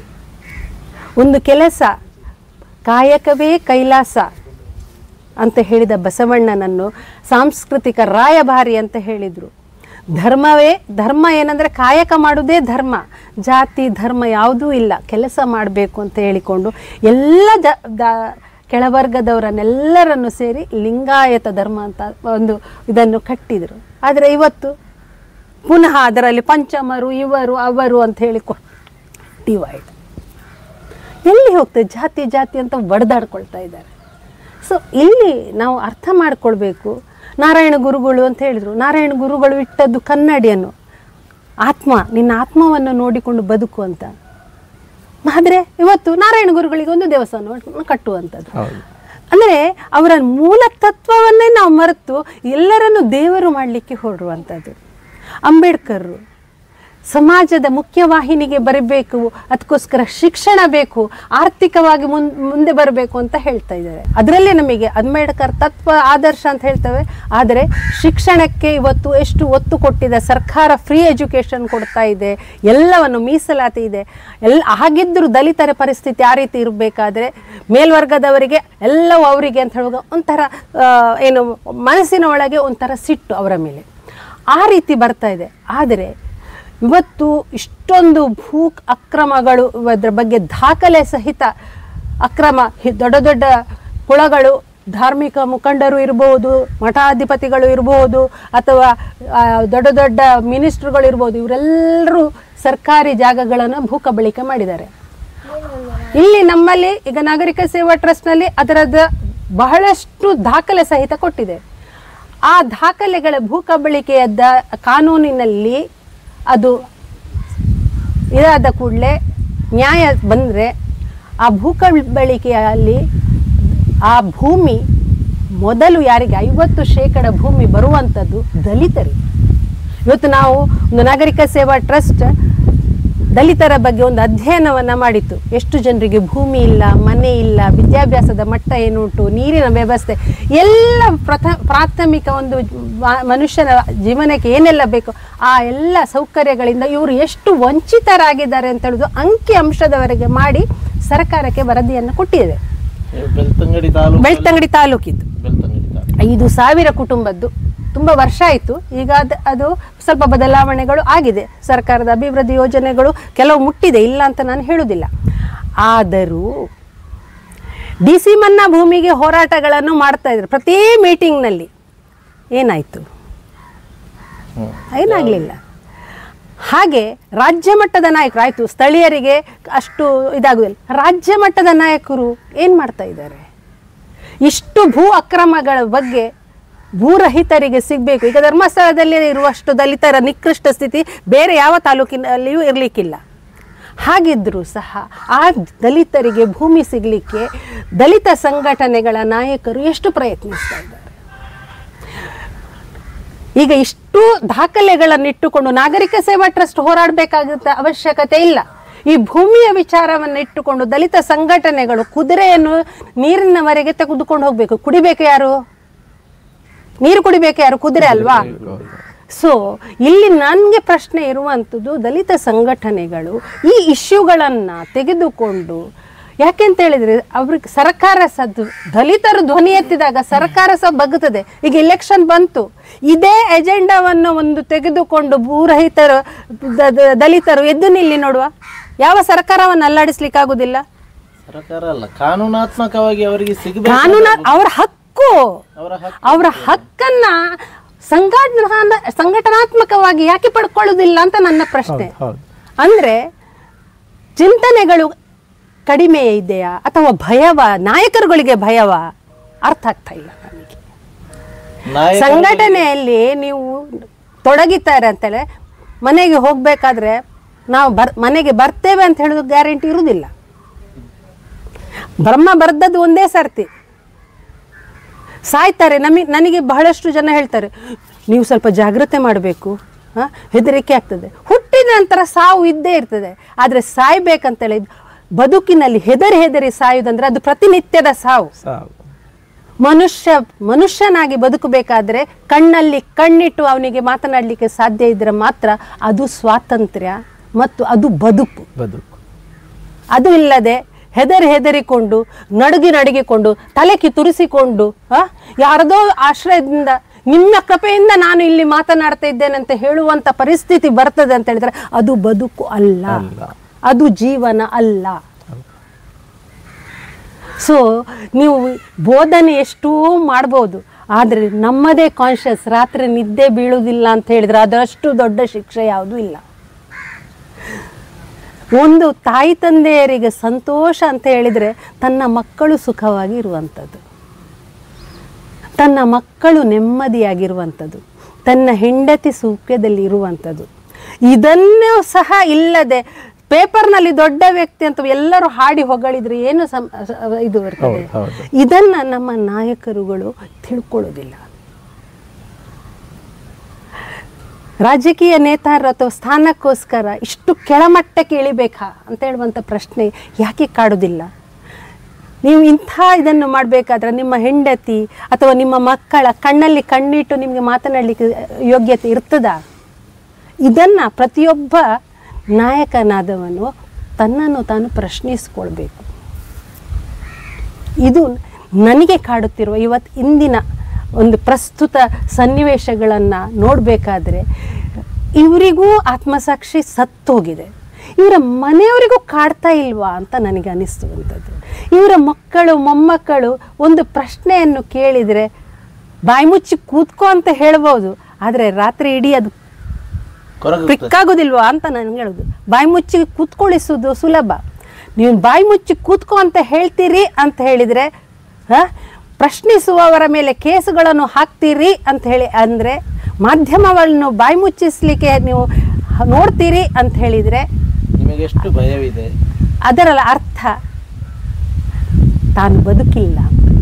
ಒಂದು ಕೆಲಸ ಕಾಯಕವೇ ಕೈಲಾಸ ಅಂತ ಹೇಳಿದ ಬಸವಣ್ಣನನ್ನು ಸಾಂಸ್ಕೃತಿಕ ರಾಯಭಾರಿ ಅಂತ ಹೇಳಿದರು. ಧರ್ಮವೇ ಧರ್ಮ ಏನಂದರೆ ಕಾಯಕ ಮಾಡುವುದೇ ಧರ್ಮ, ಜಾತಿ ಧರ್ಮ ಯಾವುದೂ ಇಲ್ಲ, ಕೆಲಸ ಮಾಡಬೇಕು ಅಂತ ಹೇಳಿಕೊಂಡು ಎಲ್ಲ ಜ ಕೆಳವರ್ಗದವರನ್ನೆಲ್ಲರನ್ನು ಸೇರಿ ಲಿಂಗಾಯತ ಧರ್ಮ ಅಂತ ಒಂದು ಇದನ್ನು ಕಟ್ಟಿದರು. ಆದರೆ ಇವತ್ತು ಪುನಃ ಅದರಲ್ಲಿ ಪಂಚಮರು ಇವರು ಅವರು ಅಂತ ಹೇಳಿ ಡಿವೈಡ್ ಎಲ್ಲಿ ಹೋಗ್ತದೆ, ಜಾತಿ ಜಾತಿ ಅಂತ ಬಡ್ದಾಡ್ಕೊಳ್ತಾ ಇದ್ದಾರೆ. ಸೊ ಇಲ್ಲಿ ನಾವು ಅರ್ಥ ಮಾಡ್ಕೊಳ್ಬೇಕು. ನಾರಾಯಣ ಗುರುಗಳು ಅಂತ ಹೇಳಿದರು, ನಾರಾಯಣ ಗುರುಗಳು ಇಟ್ಟದ್ದು ಕನ್ನಡಿಯನ್ನು, ಆತ್ಮ, ನಿನ್ನ ಆತ್ಮವನ್ನು ನೋಡಿಕೊಂಡು ಬದುಕು ಅಂತ. ಆದರೆ ಇವತ್ತು ನಾರಾಯಣ ಗುರುಗಳಿಗೆ ಒಂದು ದೇವಸ್ಥಾನ ಕಟ್ಟುವಂಥದ್ದು. ಅಂದರೆ ಅವರ ಮೂಲ ತತ್ವವನ್ನೇ ನಾವು ಮರೆತು ಎಲ್ಲರನ್ನು ದೇವರು ಮಾಡಲಿಕ್ಕೆ ಹೊರಡುವಂಥದ್ದು. ಅಂಬೇಡ್ಕರ್ ಸಮಾಜದ ಮುಖ್ಯವಾಹಿನಿಗೆ ಬರಬೇಕು, ಅದಕ್ಕೋಸ್ಕರ ಶಿಕ್ಷಣ ಬೇಕು, ಆರ್ಥಿಕವಾಗಿ ಮುಂದೆ ಬರಬೇಕು ಅಂತ ಹೇಳ್ತಾ ಇದ್ದಾರೆ. ಅದರಲ್ಲೇ ನಮಗೆ ಅಂಬೇಡ್ಕರ್ ತತ್ವ ಆದರ್ಶ ಅಂತ ಹೇಳ್ತೇವೆ. ಆದರೆ ಶಿಕ್ಷಣಕ್ಕೆ ಇವತ್ತು ಎಷ್ಟು ಒತ್ತು ಕೊಟ್ಟಿದೆ ಸರ್ಕಾರ, ಫ್ರೀ ಎಜುಕೇಷನ್ ಕೊಡ್ತಾ ಇದೆ, ಎಲ್ಲವನ್ನು ಮೀಸಲಾತಿ ಇದೆ. ಎಲ್ಲ ಹಾಗಿದ್ದರೂ ದಲಿತರ ಪರಿಸ್ಥಿತಿ ಆ ರೀತಿ ಇರಬೇಕಾದ್ರೆ ಮೇಲ್ವರ್ಗದವರಿಗೆ ಎಲ್ಲವೂ ಅವರಿಗೆ ಅಂತ ಹೇಳುವಾಗ ಒಂಥರ ಏನು ಮನಸ್ಸಿನ ಒಳಗೆ ಒಂಥರ ಸಿಟ್ಟು ಅವರ ಮೇಲೆ ಆ ರೀತಿ ಬರ್ತಾ ಇದೆ. ಆದರೆ ಇವತ್ತು ಇಷ್ಟೊಂದು ಭೂ ಅಕ್ರಮಗಳು, ಅದರ ಬಗ್ಗೆ ದಾಖಲೆ ಸಹಿತ ಅಕ್ರಮ, ದೊಡ್ಡ ದೊಡ್ಡ ಕುಳಗಳು, ಧಾರ್ಮಿಕ ಮುಖಂಡರು ಇರಬಹುದು, ಮಠಾಧಿಪತಿಗಳು ಇರಬಹುದು, ಅಥವಾ ದೊಡ್ಡ ದೊಡ್ಡ ಮಿನಿಸ್ಟ್ರುಗಳು ಇರ್ಬೋದು, ಇವರೆಲ್ಲರೂ ಸರ್ಕಾರಿ ಜಾಗಗಳನ್ನು ಭೂ ಕಬಳಿಕೆ ಮಾಡಿದ್ದಾರೆ. ಇಲ್ಲಿ ನಮ್ಮಲ್ಲಿ ಈಗ ನಾಗರಿಕ ಸೇವಾ ಟ್ರಸ್ಟ್ನಲ್ಲಿ ಅದರದ ಬಹಳಷ್ಟು ದಾಖಲೆ ಸಹಿತ ಕೊಟ್ಟಿದೆ. ಆ ದಾಖಲೆಗಳ ಭೂ ಕಬಳಿಕೆಯದ್ದ ಕಾನೂನಿನಲ್ಲಿ ಅದು ಇದಾದ ಕೂಡಲೇ ನ್ಯಾಯ ಬಂದರೆ ಆ ಭೂ ಕಬಳಿಕೆಯಲ್ಲಿ ಆ ಭೂಮಿ ಮೊದಲು ಯಾರಿಗೆ ಐವತ್ತು ಶೇಕಡ ಭೂಮಿ ಬರುವಂಥದ್ದು ದಲಿತರಿಗೆ. ಇವತ್ತು ನಾವು ಒಂದು ನಾಗರಿಕ ಸೇವಾ ಟ್ರಸ್ಟ್ ದಲಿತರ ಬಗ್ಗೆ ಒಂದು ಅಧ್ಯಯನವನ್ನು ಮಾಡಿತ್ತು. ಎಷ್ಟು ಜನರಿಗೆ ಭೂಮಿ ಇಲ್ಲ, ಮನೆ ಇಲ್ಲ, ವಿದ್ಯಾಭ್ಯಾಸದ ಮಟ್ಟ ಏನುಂಟು, ನೀರಿನ ವ್ಯವಸ್ಥೆ, ಎಲ್ಲ ಪ್ರಥ ಪ್ರಾಥಮಿಕ ಒಂದು ಮನುಷ್ಯನ ಜೀವನಕ್ಕೆ ಏನೆಲ್ಲ ಬೇಕು ಆ ಎಲ್ಲ ಸೌಕರ್ಯಗಳಿಂದ ಇವರು ಎಷ್ಟು ವಂಚಿತರಾಗಿದ್ದಾರೆ ಅಂತ ಹೇಳುದು ಅಂಕಿ ಅಂಶದವರೆಗೆ ಮಾಡಿ ಸರ್ಕಾರಕ್ಕೆ ವರದಿಯನ್ನು ಕೊಟ್ಟಿದೆ. ಬೆಳ್ತಂಗಡಿ ತಾಲೂಕಿದ್ದು ಐದು ಸಾವಿರ ಕುಟುಂಬದ್ದು ತುಂಬ ವರ್ಷ ಆಯಿತು. ಈಗ ಅದು ಅದು ಸ್ವಲ್ಪ ಬದಲಾವಣೆಗಳು ಆಗಿದೆ. ಸರ್ಕಾರದ ಅಭಿವೃದ್ಧಿ ಯೋಜನೆಗಳು ಕೆಲವು ಮುಟ್ಟಿದೆ, ಇಲ್ಲ ಅಂತ ನಾನು ಹೇಳುವುದಿಲ್ಲ. ಆದರೂ ಡಿ ಸಿ ಮನ್ನಾ ಭೂಮಿಗೆ ಹೋರಾಟಗಳನ್ನು ಮಾಡ್ತಾ ಇದ್ರು ಪ್ರತಿ ಮೀಟಿಂಗ್ನಲ್ಲಿ. ಏನಾಯಿತು? ಏನಾಗಲಿಲ್ಲ. ಹಾಗೆ ರಾಜ್ಯ ಮಟ್ಟದ ನಾಯಕರು ಆಯಿತು, ಸ್ಥಳೀಯರಿಗೆ ಅಷ್ಟು ಇದಾಗುವುದಿಲ್ಲ. ರಾಜ್ಯ ಮಟ್ಟದ ನಾಯಕರು ಏನು ಮಾಡ್ತಾ ಇದ್ದಾರೆ? ಇಷ್ಟು ಭೂ ಅಕ್ರಮಗಳ ಬಗ್ಗೆ ಭೂರಹಿತರಿಗೆ ಸಿಗಬೇಕು. ಈಗ ಧರ್ಮಸ್ಥಳದಲ್ಲಿ ಇರುವಷ್ಟು ದಲಿತರ ನಿಕೃಷ್ಟ ಸ್ಥಿತಿ ಬೇರೆ ಯಾವ ತಾಲೂಕಿನಲ್ಲಿಯೂ ಇರಲಿಕ್ಕಿಲ್ಲ. ಹಾಗಿದ್ದರೂ ಸಹ ಆ ದಲಿತರಿಗೆ ಭೂಮಿ ಸಿಗಲಿಕ್ಕೆ ದಲಿತ ಸಂಘಟನೆಗಳ ನಾಯಕರು ಎಷ್ಟು ಪ್ರಯತ್ನಿಸ್ತಾ ಇದ್ದಾರೆ. ಈಗ ಇಷ್ಟು ದಾಖಲೆಗಳನ್ನಿಟ್ಟುಕೊಂಡು ನಾಗರಿಕ ಸೇವಾ ಟ್ರಸ್ಟ್ ಹೋರಾಡಬೇಕಾದ ಅವಶ್ಯಕತೆ ಇಲ್ಲ. ಈ ಭೂಮಿಯ ವಿಚಾರವನ್ನು ಇಟ್ಟುಕೊಂಡು ದಲಿತ ಸಂಘಟನೆಗಳು ಕುದುರೆಯನ್ನು ನೀರಿನವರೆಗೆ ತೆಗೆದುಕೊಂಡು ಹೋಗಬೇಕು. ಕುಡಿಬೇಕು ಯಾರು? ನೀರು ಕುಡಿಬೇಕು ಯಾರು? ಕುದುರೆ ಅಲ್ವಾ? ಸೊ ಇಲ್ಲಿ ನನಗೆ ಪ್ರಶ್ನೆ ಇರುವಂಥದ್ದು, ದಲಿತ ಸಂಘಟನೆಗಳು ಈ ಇಶ್ಯೂಗಳನ್ನು ತೆಗೆದುಕೊಂಡು, ಯಾಕೆಂತ ಹೇಳಿದರೆ ಅವ್ರಿಗೆ ಸರ್ಕಾರ ಸದ್ದು ದಲಿತರು ಧ್ವನಿ ಎತ್ತಿದಾಗ ಸರ್ಕಾರ ಸಹ ಬಗ್ಗುತ್ತದೆ. ಈಗ ಇಲೆಕ್ಷನ್ ಬಂತು, ಇದೇ ಎಜೆಂಡಾವನ್ನು ಒಂದು ತೆಗೆದುಕೊಂಡು ಭೂರಹಿತರು ದಲಿತರು ಎದ್ದು ನಿಲ್ಲಿ ನೋಡುವ. ಯಾವ ಸರ್ಕಾರವನ್ನು ಅಲ್ಲಾಡಿಸ್ಲಿಕ್ಕಾಗುದಿಲ್ಲ. ಸರ್ಕಾರ ಅಲ್ಲ, ಕಾನೂನಾತ್ಮಕವಾಗಿ ಅವರಿಗೆ ಸಿಗಬೇಕು. ಕಾನೂನು ಅವರ ಹಕ್ಕು, ಅವರ ಹಕ್ಕನ್ನ ಸಂಘಟನಾ ಸಂಘಟನಾತ್ಮಕವಾಗಿ ಯಾಕೆ ಪಡ್ಕೊಳ್ಳುವುದಿಲ್ಲ ಅಂತ ನನ್ನ ಪ್ರಶ್ನೆ. ಅಂದ್ರೆ ಚಿಂತನೆಗಳು ಕಡಿಮೆ ಇದೆಯಾ ಅಥವಾ ಭಯವ? ನಾಯಕರುಗಳಿಗೆ ಭಯವ? ಅರ್ಥ ಆಗ್ತಾ ಇಲ್ಲ ನನಗೆ. ಸಂಘಟನೆಯಲ್ಲಿ ನೀವು ತೊಡಗಿದ್ದಾರೆ ಅಂತೇಳಿ ಮನೆಗೆ ಹೋಗ್ಬೇಕಾದ್ರೆ ನಾವು ಬರ್ ಮನೆಗೆ ಬರ್ತೇವೆ ಅಂತ ಹೇಳೋದು ಗ್ಯಾರಂಟಿ ಇರುವುದಿಲ್ಲ. ಬ್ರಹ್ಮ ಬರ್ದದ್ದು ಒಂದೇ ಸರ್ತಿ, ಸಾಯ್ತಾರೆ. ನಮಗೆ ನನಗೆ ಬಹಳಷ್ಟು ಜನ ಹೇಳ್ತಾರೆ, ನೀವು ಸ್ವಲ್ಪ ಜಾಗ್ರತೆ ಮಾಡಬೇಕು, ಹಾಂ ಹೆದರಿಕೆ ಆಗ್ತದೆ. ಹುಟ್ಟಿದ ನಂತರ ಸಾವು ಇದ್ದೇ ಇರ್ತದೆ. ಆದರೆ ಸಾಯ್ಬೇಕಂತೇಳಿ ಬದುಕಿನಲ್ಲಿ ಹೆದರಿ ಹೆದರಿ ಸಾಯುವುದಂದ್ರೆ ಅದು ಪ್ರತಿನಿತ್ಯದ ಸಾವು. ಮನುಷ್ಯ ಮನುಷ್ಯನಾಗಿ ಬದುಕಬೇಕಾದ್ರೆ ಕಣ್ಣಲ್ಲಿ ಕಣ್ಣಿಟ್ಟು ಅವನಿಗೆ ಮಾತನಾಡಲಿಕ್ಕೆ ಸಾಧ್ಯ ಇದ್ರೆ ಮಾತ್ರ ಅದು ಸ್ವಾತಂತ್ರ್ಯ ಮತ್ತು ಅದು ಬದುಕು. ಬದುಕು ಅದು ಇಲ್ಲದೆ ಹೆದರಿ ಹೆದರಿಕೊಂಡು ನಡುಗಿ ನಡುಗಿಕೊಂಡು ತಲೆ ಕಿತುರಿಸಿಕೊಂಡು ಆ ಯಾರದೋ ಆಶ್ರಯದಿಂದ ನಿಮ್ಮ ಕೃಪೆಯಿಂದ ನಾನು ಇಲ್ಲಿ ಮಾತನಾಡ್ತಾ ಇದ್ದೇನೆ ಅಂತ ಹೇಳುವಂತ ಪರಿಸ್ಥಿತಿ ಬರ್ತದೆ ಅಂತ ಹೇಳಿದ್ರೆ ಅದು ಬದುಕು ಅಲ್ಲ, ಅದು ಜೀವನ ಅಲ್ಲ. ಸೊ ನೀವು ಬೋಧನೆ ಎಷ್ಟೂ ಮಾಡ್ಬೋದು, ಆದರೆ ನಮ್ಮದೇ ಕಾನ್ಷಿಯಸ್ ರಾತ್ರಿ ನಿದ್ದೆ ಬೀಳುವುದಿಲ್ಲ ಅಂತ ಹೇಳಿದ್ರೆ ಅದರಷ್ಟು ದೊಡ್ಡ ಶಿಕ್ಷೆ ಯಾವುದೂ ಇಲ್ಲ. ಒಂದು ತಾಯಿ ತಂದೆಯರಿಗೆ ಸಂತೋಷ ಅಂತ ಹೇಳಿದರೆ ತನ್ನ ಮಕ್ಕಳು ಸುಖವಾಗಿ ಇರುವಂಥದ್ದು, ತನ್ನ ಮಕ್ಕಳು ನೆಮ್ಮದಿಯಾಗಿರುವಂಥದ್ದು, ತನ್ನ ಹೆಂಡತಿ ಸುಖದಲ್ಲಿ ಇರುವಂಥದ್ದು. ಇದನ್ನೂ ಸಹ ಇಲ್ಲದೆ ಪೇಪರ್ನಲ್ಲಿ ದೊಡ್ಡ ವ್ಯಕ್ತಿ ಅಂತ ಎಲ್ಲರೂ ಹಾಡಿ ಹೊಗಳಿದ್ರೆ ಏನು ಸಂ ಇದು ಬರ್ತದೆ. ಇದನ್ನು ನಮ್ಮ ನಾಯಕರುಗಳು ತಿಳ್ಕೊಳ್ಳೋದಿಲ್ಲ. ರಾಜಕೀಯ ನೇತಾರರು ಅಥವಾ ಸ್ಥಾನಕ್ಕೋಸ್ಕರ ಇಷ್ಟು ಕೆಳಮಟ್ಟಕ್ಕೆ ಇಳಿಬೇಕಾ ಅಂತ ಹೇಳುವಂಥ ಪ್ರಶ್ನೆ ಯಾಕೆ ಕಾಡುವುದಿಲ್ಲ? ನೀವು ಇಂಥ ಇದನ್ನು ಮಾಡಬೇಕಾದ್ರೆ ನಿಮ್ಮ ಹೆಂಡತಿ ಅಥವಾ ನಿಮ್ಮ ಮಕ್ಕಳ ಕಣ್ಣಲ್ಲಿ ಕಣ್ಣಿಟ್ಟು ನಿಮಗೆ ಮಾತನಾಡಲಿಕ್ಕೆ ಯೋಗ್ಯತೆ ಇರ್ತದಾ? ಇದನ್ನು ಪ್ರತಿಯೊಬ್ಬ ನಾಯಕನಾದವನು ತನ್ನನ್ನು ತಾನು ಪ್ರಶ್ನಿಸಿಕೊಳ್ಬೇಕು. ಇದು ನನಗೆ ಕಾಡುತ್ತಿರುವ ಇವತ್ತು ಇಂದಿನ ಒಂದು ಪ್ರಸ್ತುತ ಸನ್ನಿವೇಶಗಳನ್ನು ನೋಡಬೇಕಾದ್ರೆ ಇವರಿಗೂ ಆತ್ಮಸಾಕ್ಷಿ ಸತ್ತೋಗಿದೆ, ಇವರ ಮನೆಯವರಿಗೂ ಕಾಡ್ತಾ ಇಲ್ವಾ ಅಂತ ನನಗೆ ಅನಿಸ್ತುವಂಥದ್ದು. ಇವರ ಮಕ್ಕಳು ಮೊಮ್ಮಕ್ಕಳು ಒಂದು ಪ್ರಶ್ನೆಯನ್ನು ಕೇಳಿದರೆ ಬಾಯಿ ಮುಚ್ಚಿ ಕೂತ್ಕೋ ಅಂತ ಹೇಳ್ಬೋದು, ಆದರೆ ರಾತ್ರಿ ಇಡೀ ಅದು ಕ್ಲಿಕ್ಕಾಗೋದಿಲ್ವಾ ಅಂತ ನನಗೆ ಹೇಳೋದು. ಬಾಯಿ ಮುಚ್ಚಿ ಕೂತ್ಕೊಳ್ಳಿಸೋದು ಸುಲಭ, ನೀವು ಬಾಯಿ ಮುಚ್ಚಿ ಕೂತ್ಕೋ ಅಂತ ಹೇಳ್ತೀರಿ ಅಂತ ಹೇಳಿದರೆ ಹಾಂ ಪ್ರಶ್ನಿಸುವವರ ಮೇಲೆ ಕೇಸುಗಳನ್ನು ಹಾಕ್ತೀರಿ ಅಂತ ಹೇಳಿ ಅಂದರೆ ಮಾಧ್ಯಮವನ್ನು ಬಾಯಿ ಮುಚ್ಚಿಸ್ಲಿಕ್ಕೆ ನೀವು ನೋಡ್ತೀರಿ ಅಂತ ಹೇಳಿದರೆ ನಿಮಗೆ ಎಷ್ಟು ಭಯವಿದೆ. ಅದರ ಅರ್ಥ ತಾನು ಬದುಕಿಲ್ಲ,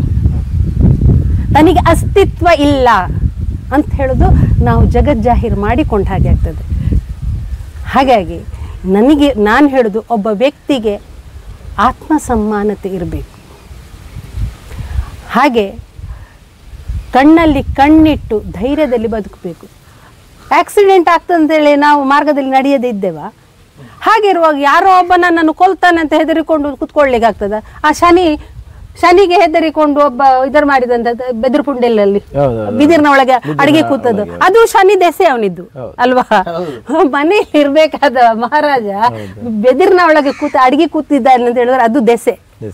ತನಗೆ ಅಸ್ತಿತ್ವ ಇಲ್ಲ ಅಂತ ಹೇಳೋದು ನಾವು ಜಗಜ್ಜಾಹೀರು ಮಾಡಿಕೊಂಡ ಹಾಗೆ ಆಗ್ತದೆ. ಹಾಗಾಗಿ ನನಗೆ ನಾನು ಹೇಳೋದು, ಒಬ್ಬ ವ್ಯಕ್ತಿಗೆ ಆತ್ಮಸಮ್ಮಾನತೆ ಇರಬೇಕು. ಹಾಗೆ ಕಣ್ಣಲ್ಲಿ ಕಣ್ಣಿಟ್ಟು ಧೈರ್ಯದಲ್ಲಿ ಬದುಕಬೇಕು. ಆಕ್ಸಿಡೆಂಟ್ ಆಗ್ತದಂತೇಳಿ ನಾವು ಮಾರ್ಗದಲ್ಲಿ ನಡೆಯದೇ ಇದ್ದೇವಾ? ಹಾಗಿರುವಾಗ ಯಾರೋ ಒಬ್ಬ ನನ್ನನ್ನು ಕೊಲ್ತಾನೆ ಅಂತ ಹೆದರಿಕೊಂಡು ಕೂತ್ಕೊಳ್ಳಿಕ್ಕೆ ಆಗ್ತದ? ಆ ಶನಿ ಶನಿಗೆ ಹೆದರಿಕೊಂಡು ಒಬ್ಬ ಇದರ್ ಮಾಡಿದಂತ ಬೆದ್ರು ಪುಂಡೆಲಲ್ಲಿ ಬಿದಿರ್ನ ಒಳಗೆ ಅಡಿಗೆ ಕೂತದ್ದು ಅದು ಶನಿ ದೆಸೆ ಅವನಿದ್ದು ಅಲ್ವಾ. ಮನೇಲಿ ಇರ್ಬೇಕಾದ ಮಹಾರಾಜ ಬೆದಿರ್ನ ಒಳಗೆ ಕೂತ ಅಡಿಗೆ ಕೂತಿದ್ದಾನೆ ಅಂತ ಹೇಳಿದ್ರೆ ಅದು ದೆಸೆ.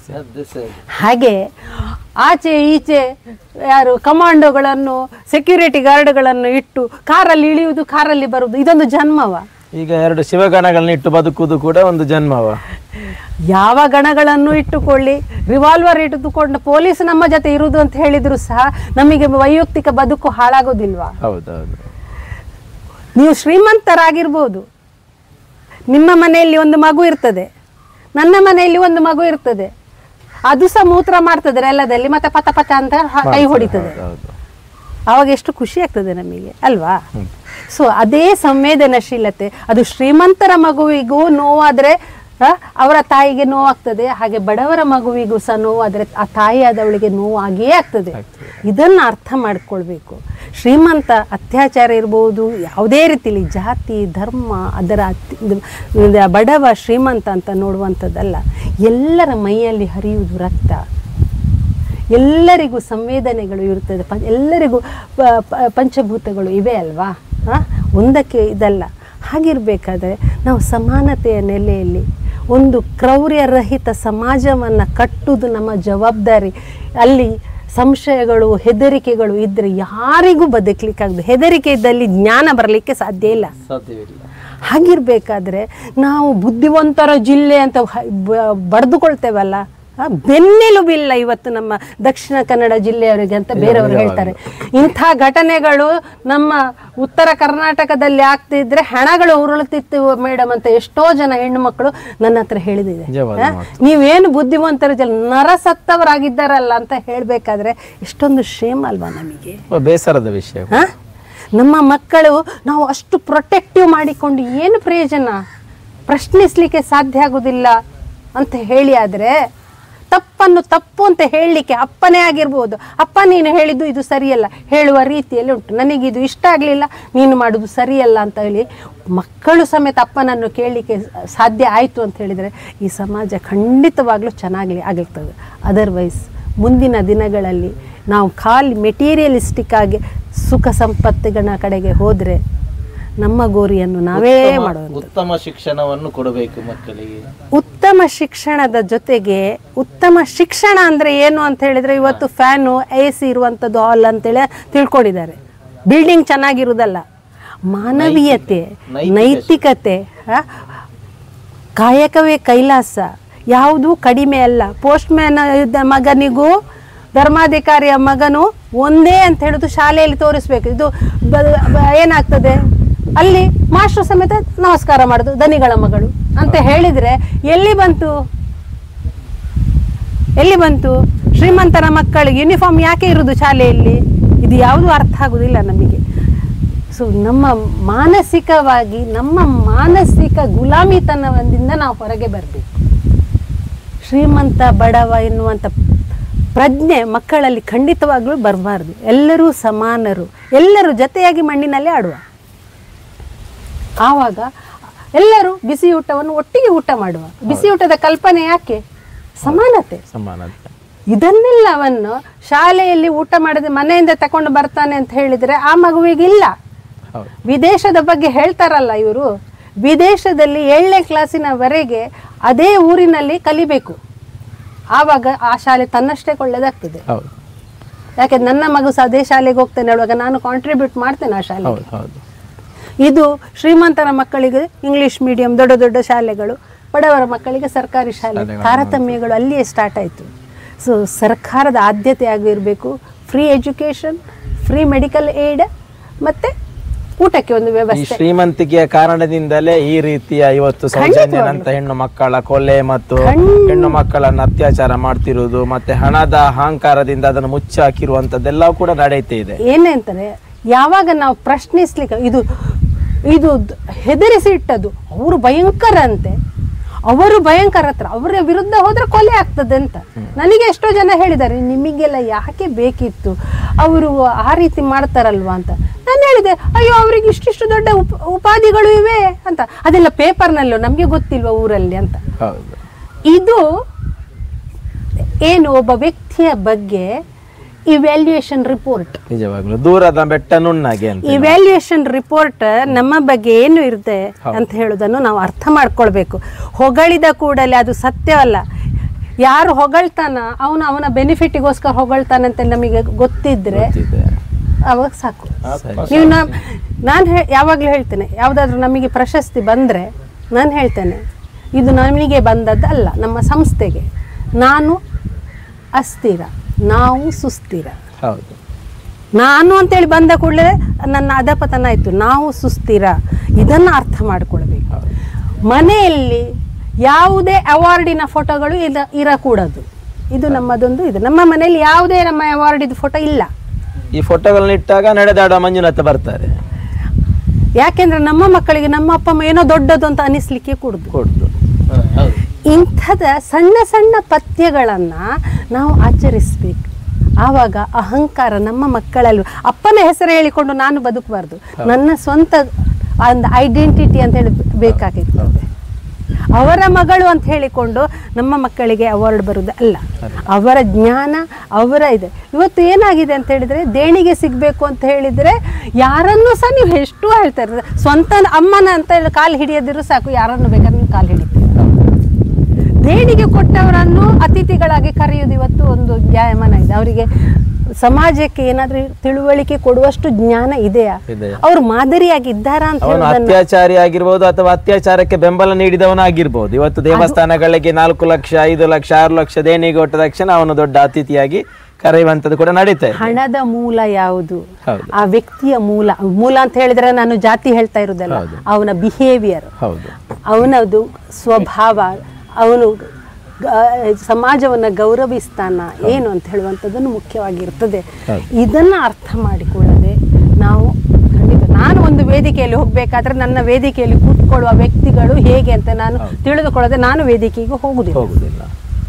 ಹಾಗೆ ಆಚೆ ಈಚೆ ಯಾರು ಕಮಾಂಡೋಗಳನ್ನು ಸೆಕ್ಯೂರಿಟಿ ಗಾರ್ಡ್ಗಳನ್ನು ಇಟ್ಟು ಕಾರಲ್ಲಿ ಇಳಿಯುವುದು ಕಾರಲ್ಲಿ ಬರುವುದು ಇದೊಂದು ಜನ್ಮವ. ಈಗ ಎರಡು ಶಿವಗಣಗಳನ್ನ ಇಟ್ಟು ಬದುಕುವುದು ಕೂಡ ಒಂದು ಜನ್ಮವ. ಯಾವ ಗಣಗಳನ್ನು ಇಟ್ಟುಕೊಳ್ಳಿ, ರಿವಾಲ್ವರ್ ಇಟ್ಟುಕೊಂಡು ಪೊಲೀಸ್ ನಮ್ಮ ಜೊತೆ ಇರುವುದು ಅಂತ ಹೇಳಿದ್ರು ಸಹ ನಮಗೆ ವೈಯಕ್ತಿಕ ಬದುಕು ಹಾಳಾಗೋದಿಲ್ವಾ? ಹೌದೌದು. ನೀವು ಶ್ರೀಮಂತರಾಗಿರ್ಬೋದು, ನಿಮ್ಮ ಮನೆಯಲ್ಲಿ ಒಂದು ಮಗು ಇರ್ತದೆ, ನನ್ನ ಮನೆಯಲ್ಲಿ ಒಂದು ಮಗು ಇರ್ತದೆ, ಅದು ಸಹ ಮೂತ್ರ ಮಾಡ್ತದೆ ಎಲ್ಲದಲ್ಲಿ, ಮತ್ತೆ ಪತ ಪತ ಅಂತ ಕೈ ಹೊಡಿತದೆ. ಅವಾಗ ಎಷ್ಟು ಖುಷಿ ಆಗ್ತದೆ ನಮಗೆ ಅಲ್ವಾ? ಸೊ ಅದೇ ಸಂವೇದನಶೀಲತೆ ಅದು ಶ್ರೀಮಂತರ ಮಗುವಿಗೂ ನೋವಾದ್ರೆ ಅವರ ತಾಯಿಗೆ ನೋವಾಗ್ತದೆ, ಹಾಗೆ ಬಡವರ ಮಗುವಿಗೂ ಸಹ ನೋವಾದ್ರೆ ಆ ತಾಯಿ ಆದವಳಿಗೆ ನೋವಾಗಿಯೇ ಆಗ್ತದೆ. ಇದನ್ನ ಅರ್ಥ ಮಾಡ್ಕೊಳ್ಬೇಕು. ಶ್ರೀಮಂತ ಅತ್ಯಾಚಾರ ಇರ್ಬೋದು, ಯಾವುದೇ ರೀತಿಲಿ ಜಾತಿ ಧರ್ಮ ಅದರ ಬಡವ ಶ್ರೀಮಂತ ಅಂತ ನೋಡುವಂಥದ್ದಲ್ಲ. ಎಲ್ಲರ ಮೈಯಲ್ಲಿ ಹರಿಯುವುದು ರಕ್ತ, ಎಲ್ಲರಿಗೂ ಸಂವೇದನೆಗಳು ಇರುತ್ತದೆ, ಪ ಎಲ್ಲರಿಗೂ ಪಂಚಭೂತಗಳು ಇವೆ ಅಲ್ವಾ? ಹಾಂ, ಒಂದಕ್ಕೆ ಇದಲ್ಲ. ಹಾಗಿರಬೇಕಾದ್ರೆ ನಾವು ಸಮಾನತೆಯ ನೆಲೆಯಲ್ಲಿ ಒಂದು ಕ್ರೌರ್ಯರಹಿತ ಸಮಾಜವನ್ನು ಕಟ್ಟುವುದು ನಮ್ಮ ಜವಾಬ್ದಾರಿ. ಅಲ್ಲಿ ಸಂಶಯಗಳು ಹೆದರಿಕೆಗಳು ಇದ್ದರೆ ಯಾರಿಗೂ ಬದುಕಲಿಕ್ಕಾಗದು. ಹೆದರಿಕೆ ಇದ್ದಲ್ಲಿ ಜ್ಞಾನ ಬರಲಿಕ್ಕೆ ಸಾಧ್ಯ ಇಲ್ಲ. ಹಾಗಿರ್ಬೇಕಾದ್ರೆ ನಾವು ಬುದ್ಧಿವಂತರ ಜಿಲ್ಲೆ ಅಂತ ಬಡ್ದುಕೊಳ್ತೇವಲ್ಲ, ಬೆನ್ನೆಲುಬಿಲ್ಲ ಇವತ್ತು ನಮ್ಮ ದಕ್ಷಿಣ ಕನ್ನಡ ಜಿಲ್ಲೆಯವರಿಗೆ ಅಂತ ಬೇರೆಯವರು ಹೇಳ್ತಾರೆ. ಇಂಥ ಘಟನೆಗಳು ನಮ್ಮ ಉತ್ತರ ಕರ್ನಾಟಕದಲ್ಲಿ ಆಗ್ತಿದ್ರೆ ಹೆಣಗಳು ಉರುಳುತ್ತಿತ್ತು ಮೇಡಮ್ ಅಂತ ಎಷ್ಟೋ ಜನ ಹೆಣ್ಣು ಮಕ್ಕಳು ನನ್ನ ಹತ್ರ ಹೇಳಿದಿದೆ. ನೀವೇನು ಬುದ್ಧಿವಂತರ ಜನ ನರಸತ್ತವರಾಗಿದ್ದಾರಲ್ಲ ಅಂತ ಹೇಳ್ಬೇಕಾದ್ರೆ ಎಷ್ಟೊಂದು ಶ್ರೇಮ ಅಲ್ವಾ ನಮಗೆ? ಬೇಸರದ ವಿಷಯ. ನಮ್ಮ ಮಕ್ಕಳು ನಾವು ಅಷ್ಟು ಪ್ರೊಟೆಕ್ಟಿವ್ ಮಾಡಿಕೊಂಡು ಏನು ಪ್ರಯೋಜನ? ಪ್ರಶ್ನಿಸ್ಲಿಕ್ಕೆ ಸಾಧ್ಯ ಆಗುದಿಲ್ಲ ಅಂತ ಹೇಳಿ ಆದ್ರೆ ತಪ್ಪನ್ನು ತಪ್ಪು ಅಂತ ಹೇಳಲಿಕ್ಕೆ ಅಪ್ಪನೇ ಆಗಿರ್ಬೋದು, ಅಪ್ಪ ನೀನು ಹೇಳಿದ್ದು ಇದು ಸರಿಯಲ್ಲ ಹೇಳುವ ರೀತಿಯಲ್ಲಿ ಉಂಟು, ನನಗಿದು ಇಷ್ಟ ಆಗಲಿಲ್ಲ ನೀನು ಮಾಡೋದು ಸರಿಯಲ್ಲ ಅಂತ ಹೇಳಿ ಮಕ್ಕಳು ಸಮೇತ ಅಪ್ಪನನ್ನು ಕೇಳಲಿಕ್ಕೆ ಸಾಧ್ಯ ಆಯಿತು ಅಂತ ಹೇಳಿದರೆ ಈ ಸಮಾಜ ಖಂಡಿತವಾಗ್ಲೂ ಚೆನ್ನಾಗಲಿ ಆಗಿರ್ತದೆ. ಅದರ್ವೈಸ್ ಮುಂದಿನ ದಿನಗಳಲ್ಲಿ ನಾವು ಖಾಲಿ ಮೆಟೀರಿಯಲಿಸ್ಟಿಕ್ ಆಗಿ ಸುಖ ಸಂಪತ್ತಿಗಳ ಕಡೆಗೆ ಹೋದರೆ ನಮ್ಮ ಗೋರಿಯನ್ನು ನಾವೇ ಮಾಡೋದು. ಉತ್ತಮ ಶಿಕ್ಷಣವನ್ನು ಕೊಡಬೇಕು ಮಕ್ಕಳಿಗೆ. ಉತ್ತಮ ಶಿಕ್ಷಣದ ಜೊತೆಗೆ ಉತ್ತಮ ಶಿಕ್ಷಣ ಅಂದ್ರೆ ಏನು ಅಂತ ಹೇಳಿದ್ರೆ ಇವತ್ತು ಫ್ಯಾನು ಎ ಸಿ ಇರುವಂಥದ್ದು ಹಾಲ್ ಅಂತೇಳಿ ತಿಳ್ಕೊಂಡಿದ್ದಾರೆ. ಬಿಲ್ಡಿಂಗ್ ಚೆನ್ನಾಗಿರುವುದಲ್ಲ, ಮಾನವೀಯತೆ, ನೈತಿಕತೆ, ಕಾಯಕವೇ ಕೈಲಾಸ, ಯಾವುದೂ ಕಡಿಮೆ ಅಲ್ಲ. ಪೋಸ್ಟ್ ಮ್ಯಾನ್ ಮಗನಿಗೂ ಧರ್ಮಾಧಿಕಾರಿಯ ಮಗನು ಒಂದೇ ಅಂತ ಹೇಳುದು ಶಾಲೆಯಲ್ಲಿ ತೋರಿಸ್ಬೇಕು. ಇದು ಏನಾಗ್ತದೆ, ಅಲ್ಲಿ ಮಾಸ್ಟರ್ ಸಮೇತ ನಮಸ್ಕಾರ ಮಾಡುದು ದನಿಗಳ ಮಗಳು ಅಂತ ಹೇಳಿದ್ರೆ ಎಲ್ಲಿ ಬಂತು ಎಲ್ಲಿ ಬಂತು? ಶ್ರೀಮಂತರ ಮಕ್ಕಳಿಗೆ ಯೂನಿಫಾರ್ಮ್ ಯಾಕೆ ಇರುವುದು ಶಾಲೆಯಲ್ಲಿ? ಇದು ಯಾವುದೂ ಅರ್ಥ ಆಗುದಿಲ್ಲ ನಮಗೆ. ಸೊ ನಮ್ಮ ಮಾನಸಿಕವಾಗಿ ನಮ್ಮ ಮಾನಸಿಕ ಗುಲಾಮಿತನದಿಂದ ನಾವು ಹೊರಗೆ ಬರಬೇಕು. ಶ್ರೀಮಂತ ಬಡವ ಎನ್ನುವಂಥ ಪ್ರಜ್ಞೆ ಮಕ್ಕಳಲ್ಲಿ ಖಂಡಿತವಾಗ್ಲೂ ಬರಬಾರ್ದು. ಎಲ್ಲರೂ ಸಮಾನರು, ಎಲ್ಲರೂ ಜೊತೆಯಾಗಿ ಮಣ್ಣಿನಲ್ಲಿ ಆಡುವ. ಆವಾಗ ಎಲ್ಲರೂ ಬಿಸಿ ಊಟವನ್ನು ಒಟ್ಟಿಗೆ ಊಟ ಮಾಡುವ. ಬಿಸಿ ಊಟದ ಕಲ್ಪನೆ ಯಾಕೆ? ಸಮಾನತೆ. ಸಮಾನತೆ ಇದನ್ನೆಲ್ಲವನ್ನು ಶಾಲೆಯಲ್ಲಿ ಊಟ ಮಾಡದೆ ಮನೆಯಿಂದ ತಕೊಂಡು ಬರ್ತಾನೆ ಅಂತ ಹೇಳಿದ್ರೆ ಆ ಮಗುವಿಗಿಲ್ಲ. ವಿದೇಶದ ಬಗ್ಗೆ ಹೇಳ್ತಾರಲ್ಲ ಇವರು, ವಿದೇಶದಲ್ಲಿ ಏಳನೇ ಕ್ಲಾಸಿನವರೆಗೆ ಅದೇ ಊರಿನಲ್ಲಿ ಕಲಿಬೇಕು. ಆವಾಗ ಆ ಶಾಲೆ ತನ್ನಷ್ಟೇ ಒಳ್ಳೆದಾಗ್ತದೆ. ಯಾಕೆ ನನ್ನ ಮಗು ಸಹ ಅದೇ ಶಾಲೆಗೆ ಹೋಗ್ತೇನೆ ಹೇಳುವಾಗ ನಾನು ಕಾಂಟ್ರಿಬ್ಯೂಟ್ ಮಾಡ್ತೇನೆ ಆ ಶಾಲೆಗೆ. ಇದು ಶ್ರೀಮಂತರ ಮಕ್ಕಳಿಗೆ ಇಂಗ್ಲಿಷ್ ಮೀಡಿಯಂ ದೊಡ್ಡ ದೊಡ್ಡ ಶಾಲೆಗಳು, ಬಡವರ ಮಕ್ಕಳಿಗೆ ಸರ್ಕಾರಿ ಶಾಲೆ. ತಾರತಮ್ಯಗಳು ಅಲ್ಲಿಯೇ ಸ್ಟಾರ್ಟ್ ಆಯಿತು. ಸೊ ಸರ್ಕಾರದ ಆದ್ಯತೆ ಆಗಿರಬೇಕು free education, free medical aid, ಮತ್ತೆ ಊಟಕ್ಕೆ ಒಂದು ವ್ಯವಸ್ಥೆ. ಶ್ರೀಮಂತಿಕೆಯ ಕಾರಣದಿಂದಲೇ ಈ ರೀತಿಯ ಇವತ್ತು ಸೌಜನ್ಯನಂತ ಹೆಣ್ಣು ಮಕ್ಕಳ ಕೊಲೆ ಮತ್ತು ಹೆಣ್ಣು ಮಕ್ಕಳನ್ನು ಅತ್ಯಾಚಾರ ಮಾಡ್ತಿರುವುದು, ಮತ್ತೆ ಹಣದ ಅಹಂಕಾರದಿಂದ ಅದನ್ನು ಮುಚ್ಚಾಕಿರುವಂತದ್ದೆಲ್ಲ ಕೂಡ ನಡೆಯುತ್ತೆ ಇದೆ. ಏನೇ ಅಂತಾರೆ, ಯಾವಾಗ ನಾವು ಪ್ರಶ್ನಿಸ್ಲಿಕ್ಕೆ ಇದು ಇದು ಹೆದರಿಸಿ ಇಟ್ಟದು, ಅವರು ಭಯಂಕರ ಅಂತೆ, ಅವರು ಭಯಂಕರ ಹತ್ರ ಅವರ ವಿರುದ್ಧ ಹೋದ್ರೆ ಕೊಲೆ ಆಗ್ತದೆ ಅಂತ ನನಗೆ ಎಷ್ಟೋ ಜನ ಹೇಳಿದ್ದಾರೆ. ನಿಮಗೆಲ್ಲ ಯಾಕೆ ಬೇಕಿತ್ತು, ಅವರು ಆ ರೀತಿ ಮಾಡ್ತಾರಲ್ವಾ ಅಂತ. ನಾನು ಹೇಳಿದೆ, ಅಯ್ಯೋ ಅವ್ರಿಗೆ ಇಷ್ಟಿಷ್ಟು ದೊಡ್ಡ ಉಪ ಉಪಾಧಿಗಳು ಇವೆ ಅಂತ, ಅದೆಲ್ಲ ಪೇಪರ್ನಲ್ಲೂ ನಮ್ಗೆ ಗೊತ್ತಿಲ್ವಾ ಊರಲ್ಲಿ ಅಂತ. ಇದು ಏನು ಒಬ್ಬ ವ್ಯಕ್ತಿಯ ಬಗ್ಗೆ ಇವ್ಯಾಲ್ಯೂಯೇಷನ್ ರಿಪೋರ್ಟ್, ನಿಜವಾಗ್ಲೂ ದೂರದ ಬೆಟ್ಟ ನುಣ್ಣಗೆ ಅಂತ. ಇವ್ಯಾಲ್ಯೂಯೇಷನ್ ರಿಪೋರ್ಟ್ ನಮ್ಮ ಬಗ್ಗೆ ಏನು ಇರುತ್ತೆ ಅಂತ ಹೇಳೋದನ್ನು ನಾವು ಅರ್ಥ ಮಾಡ್ಕೊಳ್ಬೇಕು. ಹೊಗಳಿದ ಕೂಡಲೇ ಅದು ಸತ್ಯವಲ್ಲ. ಯಾರು ಹೊಗಳ್ತಾನ ಅವನು ಅವನ ಬೆನಿಫಿಟಿಗೋಸ್ಕರ ಹೊಗಳ್ತಾನೆ ಅಂತ ನಮಗೆ ಗೊತ್ತಿದ್ರೆ ಅವಾಗ ಸಾಕು. ನೀವು ನಾ ನಾನು ಹೇ ಯಾವಾಗಲೂ ಹೇಳ್ತೇನೆ, ಯಾವುದಾದ್ರೂ ನಮಗೆ ಪ್ರಶಸ್ತಿ ಬಂದರೆ ನಾನು ಹೇಳ್ತೇನೆ ಇದು ನಮಗೆ ಬಂದದ್ದಲ್ಲ, ನಮ್ಮ ಸಂಸ್ಥೆಗೆ. ನಾನು ಅಸ್ಥಿರ, ನಾವು ಸುಸ್ಥಿರ. ಹೌದು, ನಾನು ಅಂತೇಳಿ ಬಂದ ಕೂಡಲೇ ನನ್ನ ಅಧಪತನ ಆಯಿತು, ನಾವು ಸುಸ್ಥಿರ. ಇದನ್ನು ಅರ್ಥ ಮಾಡಿಕೊಳ್ಬೇಕು. ಮನೆಯಲ್ಲಿ ಯಾವುದೇ ಅವಾರ್ಡಿನ ಫೋಟೋಗಳು ಇಲ್ಲ ಇರಕೂಡದು. ಇದು ನಮ್ಮದೊಂದು ಇದು. ನಮ್ಮ ಮನೆಯಲ್ಲಿ ಯಾವುದೇ ನಮ್ಮ ಅವಾರ್ಡಿದ ಫೋಟೋ ಇಲ್ಲ. ಈ ಫೋಟೋಗಳನ್ನ ಇಟ್ಟಾಗ ನಡೆದಾಡುವ ಮಂಜುನಾಥ ಬರ್ತಾರೆ. ಯಾಕೆಂದ್ರೆ ನಮ್ಮ ಮಕ್ಕಳಿಗೆ ನಮ್ಮ ಅಪ್ಪ ಅಮ್ಮ ಏನೋ ದೊಡ್ಡದು ಅಂತ ಅನಿಸ್ಲಿಕ್ಕೆ ಕೂಡುದು ಕೊಡ್ದು. ಇಂಥದ ಸಣ್ಣ ಸಣ್ಣ ಪಥ್ಯಗಳನ್ನ ನಾವು ಆಚರಿಸ್ಬೇಕು. ಆವಾಗ ಅಹಂಕಾರ ನಮ್ಮ ಮಕ್ಕಳಲ್ಲಿ, ಅಪ್ಪನ ಹೆಸರು ಹೇಳಿಕೊಂಡು ನಾನು ಬದುಕಬಾರ್ದು, ನನ್ನ ಸ್ವಂತ ಒಂದು ಐಡೆಂಟಿಟಿ ಅಂತ ಹೇಳಿ ಬೇಕಾಗಿರ್ತದೆ. ಅವರ ಮಗಳು ಅಂತ ಹೇಳಿಕೊಂಡು ನಮ್ಮ ಮಕ್ಕಳಿಗೆ ಅವಾರ್ಡ್ ಬರುವುದು ಅಲ್ಲ. ಅವರ ಜ್ಞಾನ ಅವರ ಇದೆ. ಇವತ್ತು ಏನಾಗಿದೆ ಅಂತ ಹೇಳಿದ್ರೆ, ದೇಣಿಗೆ ಸಿಗಬೇಕು ಅಂತ ಹೇಳಿದ್ರೆ ಯಾರನ್ನೂ ಸಹ ನೀವು ಎಷ್ಟು ಹೇಳ್ತಾರೆ, ಸ್ವಂತ ಅಮ್ಮನ ಅಂತ ಹೇಳಿ ಕಾಲು ಹಿಡಿಯದಿರು ಸಾಕು, ಯಾರನ್ನು ಬೇಕಾದ್ರೆ ನೀವು ಕಾಲು ಹಿಡಿತೀರಿ. ದೇಣಿಗೆ ಕೊಟ್ಟವರನ್ನು ಅತಿಥಿಗಳಾಗಿ ಕರೆಯುವುದು ಇವತ್ತು ಒಂದು ಜಾಯಮಾನ ಇದೆ. ಅವರಿಗೆ ಸಮಾಜಕ್ಕೆ ಏನಾದ್ರೂ ತಿಳುವಳಿಕೆ ಕೊಡುವಷ್ಟು ಜ್ಞಾನ ಇದೆಯಾ, ಅವ್ರು ಮಾದರಿಯಾಗಿ ಇದ್ದಾರಾ ಅಂತ ಹೇಳೋದನ್ನ. ಅತ್ಯಾಚಾರಿ ಆಗಿರ್ಬೋದು ಅಥವಾ ಅತ್ಯಾಚಾರಕ್ಕೆ ಬೆಂಬಲ ನೀಡಿದವನಾಗಿರ್ಬೋದು. ಇವತ್ತು ದೇವಸ್ಥಾನಗಳಿಗೆ ನಾಲ್ಕು ಲಕ್ಷ ಐದು ಲಕ್ಷ ಆರು ಲಕ್ಷ ದೇಣಿಗೆ ಕೊಟ್ಟ ತಕ್ಷಣ ಅವನು ದೊಡ್ಡ ಅತಿಥಿಯಾಗಿ ಕರೆಯುವಂಥದ್ದು ಕೂಡ ನಡೀತಾ ಇದೆ. ಹಣದ ಮೂಲ ಯಾವುದು, ಆ ವ್ಯಕ್ತಿಯ ಮೂಲ. ಮೂಲ ಅಂತ ಹೇಳಿದ್ರೆ ನಾನು ಜಾತಿ ಹೇಳ್ತಾ ಇರುದಲ್ಲ, ಅವನ ಬಿಹೇವಿಯರ್, ಅವನದು ಸ್ವಭಾವ, ಅವನು ಸಮಾಜವನ್ನು ಗೌರವಿಸ್ತಾನ ಏನು ಅಂತ ಹೇಳುವಂಥದ್ದನ್ನು ಮುಖ್ಯವಾಗಿರ್ತದೆ. ಇದನ್ನ ಅರ್ಥ ಮಾಡಿಕೊಳ್ಳದೆ ನಾವು ಖಂಡಿತ, ನಾನು ಒಂದು ವೇದಿಕೆಯಲ್ಲಿ ಹೋಗ್ಬೇಕಾದ್ರೆ ನನ್ನ ವೇದಿಕೆಯಲ್ಲಿ ಕೂತ್ಕೊಳ್ಳುವ ವ್ಯಕ್ತಿಗಳು ಹೇಗೆ ಅಂತ ನಾನು ತಿಳಿದುಕೊಳ್ಳದೆ ನಾನು ವೇದಿಕೆಗೆ ಹೋಗುದಿಲ್ಲ.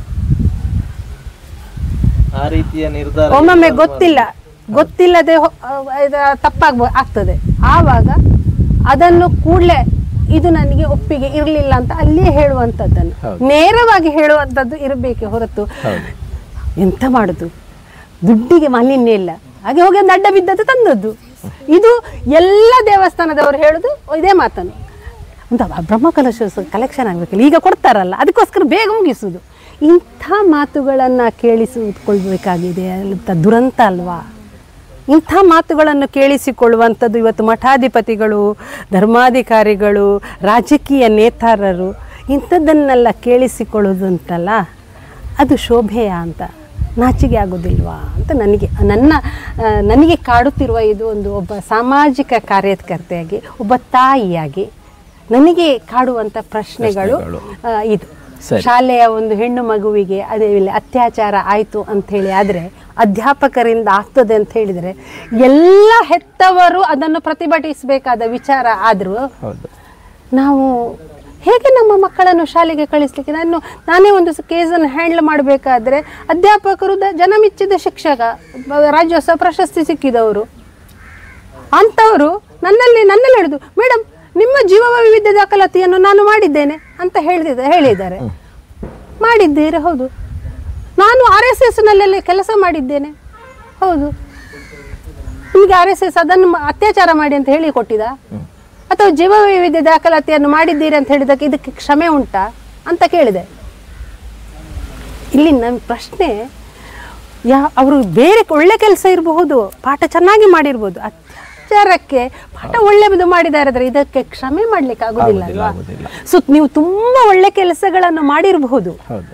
ಆ ರೀತಿಯ ನಿರ್ಧಾರ ಒಮ್ಮೊಮ್ಮೆ ಗೊತ್ತಿಲ್ಲ ಗೊತ್ತಿಲ್ಲದೆ ತಪ್ಪಾಗ ಆಗ್ತದೆ. ಆವಾಗ ಅದನ್ನು ಕೂಡಲೇ ಇದು ನನಗೆ ಒಪ್ಪಿಗೆ ಇರಲಿಲ್ಲ ಅಂತ ಅಲ್ಲಿಯೇ ಹೇಳುವಂಥದ್ದನ್ನು, ನೇರವಾಗಿ ಹೇಳುವಂಥದ್ದು ಇರಬೇಕೆ ಹೊರತು ಎಂತ ಮಾಡುದು, ದುಡ್ಡಿಗೆ ಮಾಲಿನ್ಯ ಇಲ್ಲ, ಹಾಗೆ ಹೋಗಿ ಒಂದು ಅಡ್ಡ ಬಿದ್ದದ್ದು ತಂದದ್ದು. ಇದು ಎಲ್ಲ ದೇವಸ್ಥಾನದವರು ಹೇಳುದು ಇದೇ ಮಾತನ್ನು. ಅಂತ ಬ್ರಹ್ಮಕಲಶ ಕಲೆಕ್ಷನ್ ಆಗಬೇಕಿಲ್ಲ, ಈಗ ಕೊಡ್ತಾರಲ್ಲ ಅದಕ್ಕೋಸ್ಕರ ಬೇಗ ಮುಗಿಸುವುದು. ಇಂಥ ಮಾತುಗಳನ್ನು ಕೇಳಿಸಿಕೊಳ್ಬೇಕಾಗಿದೆ ಅಂತ ದುರಂತ ಅಲ್ವಾ? ಇಂಥ ಮಾತುಗಳನ್ನು ಕೇಳಿಸಿಕೊಳ್ಳುವಂಥದ್ದು ಇವತ್ತು ಮಠಾಧಿಪತಿಗಳು, ಧರ್ಮಾಧಿಕಾರಿಗಳು, ರಾಜಕೀಯ ನೇತಾರರು ಇಂಥದ್ದನ್ನೆಲ್ಲ ಕೇಳಿಸಿಕೊಳ್ಳೋದುಂಟಲ್ಲ, ಅದು ಶೋಭೆಯ ಅಂತ ನಾಚಿಗೆ ಆಗೋದಿಲ್ವಾ ಅಂತ ನನಗೆ ನನ್ನ ನನಗೆ ಕಾಡುತ್ತಿರುವ ಇದು ಒಂದು ಒಬ್ಬ ಸಾಮಾಜಿಕ ಕಾರ್ಯಕರ್ತೆಯಾಗಿ, ಒಬ್ಬ ತಾಯಿಯಾಗಿ ನನಗೆ ಕಾಡುವಂಥ ಪ್ರಶ್ನೆಗಳು ಇದು. ಶಾಲೆಯ ಒಂದು ಹೆಣ್ಣು ಮಗುವಿಗೆ ಅದೇ ಇಲ್ಲಿ ಅತ್ಯಾಚಾರ ಆಯಿತು ಅಂಥೇಳಿ ಆದರೆ ಅಧ್ಯಾಪಕರಿಂದ ಆಗ್ತದೆ ಅಂತ ಹೇಳಿದರೆ ಎಲ್ಲ ಹೆತ್ತವರು ಅದನ್ನು ಪ್ರತಿಭಟಿಸಬೇಕಾದ ವಿಚಾರ ಆದರೂ ನಾವು ಹೇಗೆ ನಮ್ಮ ಮಕ್ಕಳನ್ನು ಶಾಲೆಗೆ ಕಳಿಸ್ಲಿಕ್ಕೆ? ನಾನು ನಾನೇ ಒಂದು ಕೇಸನ್ನು ಹ್ಯಾಂಡಲ್ ಮಾಡಬೇಕಾದ್ರೆ ಅಧ್ಯಾಪಕರು ದ ಜನ ಮೆಚ್ಚಿದ ಶಿಕ್ಷಕ, ರಾಜ್ಯೋತ್ಸವ ಪ್ರಶಸ್ತಿ ಸಿಕ್ಕಿದವರು ಅಂಥವರು ನನ್ನಲ್ಲಿ ನನ್ನಲ್ಲಿ ಹೇಳಿದ್ರು, ಮೇಡಮ್ ನಿಮ್ಮ ಜೀವ ವೈವಿಧ್ಯ ದಾಖಲಾತಿಯನ್ನು ನಾನು ಮಾಡಿದ್ದೇನೆ ಅಂತ ಹೇಳಿದ ಹೇಳಿದ್ದಾರೆ. ಮಾಡಿದ್ದೀರಾ? ಹೌದು. ನಾನು ಆರ್ ಎಸ್ ಎಸ್ ನಲ್ಲಿ ಕೆಲಸ ಮಾಡಿದ್ದೇನೆ. ಹೌದು. ನಿಮಗೆ ಆರ್ ಎಸ್ ಎಸ್ ಅದನ್ನು ಅತ್ಯಾಚಾರ ಮಾಡಿ ಅಂತ ಹೇಳಿ ಕೊಟ್ಟಿದ, ಅಥವಾ ಜೀವ ವೈವಿಧ್ಯ ದಾಖಲಾತಿಯನ್ನು ಮಾಡಿದ್ದೀರಿ ಅಂತ ಹೇಳಿದಕ್ಕೆ ಇದಕ್ಕೆ ಕ್ಷಮೆ ಉಂಟಾ ಅಂತ ಕೇಳಿದೆ. ಇಲ್ಲಿ ನನ್ನ ಪ್ರಶ್ನೆ, ಯಾ ಅವರು ಬೇರೆ ಒಳ್ಳೆ ಕೆಲಸ ಇರಬಹುದು, ಪಾಠ ಚೆನ್ನಾಗಿ ಮಾಡಿರ್ಬೋದು, ಅತ್ಯಾಚಾರಕ್ಕೆ ಪಾಠ ಒಳ್ಳೆದು ಮಾಡಿದಾರೆ, ಇದಕ್ಕೆ ಕ್ಷಮೆ ಮಾಡ್ಲಿಕ್ಕೆ ಆಗುದಿಲ್ಲ ಅಲ್ವಾ? ಸೊ ನೀವು ತುಂಬಾ ಒಳ್ಳೆ ಕೆಲಸಗಳನ್ನು ಮಾಡಿರಬಹುದು,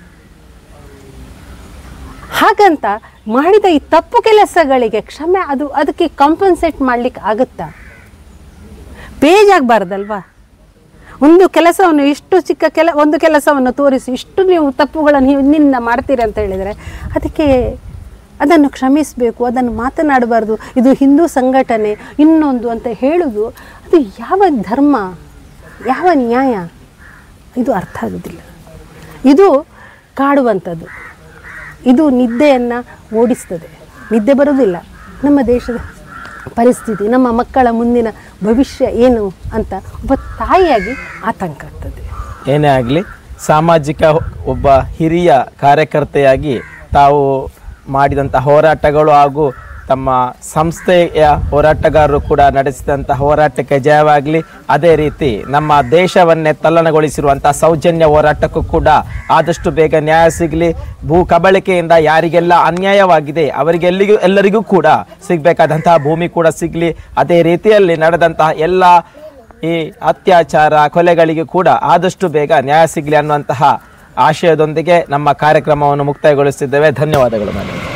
ಹಾಗಂತ ಮಾಡಿದ ಈ ತಪ್ಪು ಕೆಲಸಗಳಿಗೆ ಕ್ಷಮೆ ಅದು ಅದಕ್ಕೆ ಕಾಂಪನ್ಸೇಟ್ ಮಾಡ್ಲಿಕ್ಕೆ ಆಗುತ್ತಾ? ಪೇಜ್ ಆಗಬಾರ್ದಲ್ವಾ? ಒಂದು ಕೆಲಸವನ್ನು ಇಷ್ಟು ಚಿಕ್ಕ ಕೆಲ ಒಂದು ಕೆಲಸವನ್ನು ತೋರಿಸಿ ಇಷ್ಟು ನೀವು ತಪ್ಪುಗಳನ್ನು ಇನ್ನಿಂದ ಮಾಡ್ತೀರಿ ಅಂತ ಹೇಳಿದರೆ ಅದಕ್ಕೆ ಅದನ್ನು ಕ್ಷಮಿಸಬೇಕು, ಅದನ್ನು ಮಾತನಾಡಬಾರ್ದು, ಇದು ಹಿಂದೂ ಸಂಘಟನೆ ಇನ್ನೊಂದು ಅಂತ ಹೇಳುವುದು ಅದು ಯಾವ ಧರ್ಮ, ಯಾವ ನ್ಯಾಯ? ಇದು ಅರ್ಥ ಆಗೋದಿಲ್ಲ. ಇದು ಕಾಡುವಂಥದ್ದು, ಇದು ನಿದ್ದೆಯನ್ನು ಓಡಿಸ್ತದೆ, ನಿದ್ದೆ ಬರೋದಿಲ್ಲ. ನಮ್ಮ ದೇಶದ ಪರಿಸ್ಥಿತಿ, ನಮ್ಮ ಮಕ್ಕಳ ಮುಂದಿನ ಭವಿಷ್ಯ ಏನು ಅಂತ ಒಬ್ಬ ತಾಯಿಯಾಗಿ ಆತಂಕ ಆಗ್ತದೆ. ಏನೇ ಆಗಲಿ, ಸಾಮಾಜಿಕ ಒಬ್ಬ ಹಿರಿಯ ಕಾರ್ಯಕರ್ತೆಯಾಗಿ ತಾವು ಮಾಡಿದಂಥ ಹೋರಾಟಗಳು ಹಾಗೂ ತಮ್ಮ ಸಂಸ್ಥೆಯ ಹೋರಾಟಗಾರರು ಕೂಡ ನಡೆಸಿದಂಥ ಹೋರಾಟಕ್ಕೆ ಜಯವಾಗಲಿ. ಅದೇ ರೀತಿ ನಮ್ಮ ದೇಶವನ್ನೇ ತಲ್ಲಣಗೊಳಿಸಿರುವಂಥ ಸೌಜನ್ಯ ಹೋರಾಟಕ್ಕೂ ಕೂಡ ಆದಷ್ಟು ಬೇಗ ನ್ಯಾಯ ಸಿಗಲಿ. ಭೂ ಕಬಳಿಕೆಯಿಂದ ಯಾರಿಗೆಲ್ಲ ಅನ್ಯಾಯವಾಗಿದೆ ಅವರಿಗೆಲ್ಲಿಗೂ ಎಲ್ಲರಿಗೂ ಕೂಡ ಸಿಗಬೇಕಾದಂತಹ ಭೂಮಿ ಕೂಡ ಸಿಗಲಿ. ಅದೇ ರೀತಿಯಲ್ಲಿ ನಡೆದಂತಹ ಎಲ್ಲ ಈ ಅತ್ಯಾಚಾರ ಕೊಲೆಗಳಿಗೂ ಕೂಡ ಆದಷ್ಟು ಬೇಗ ನ್ಯಾಯ ಸಿಗಲಿ ಅನ್ನುವಂತಹ ಆಶಯದೊಂದಿಗೆ ನಮ್ಮ ಕಾರ್ಯಕ್ರಮವನ್ನು ಮುಕ್ತಾಯಗೊಳಿಸಿದ್ದೇವೆ. ಧನ್ಯವಾದಗಳು ಮೇಡಮ್.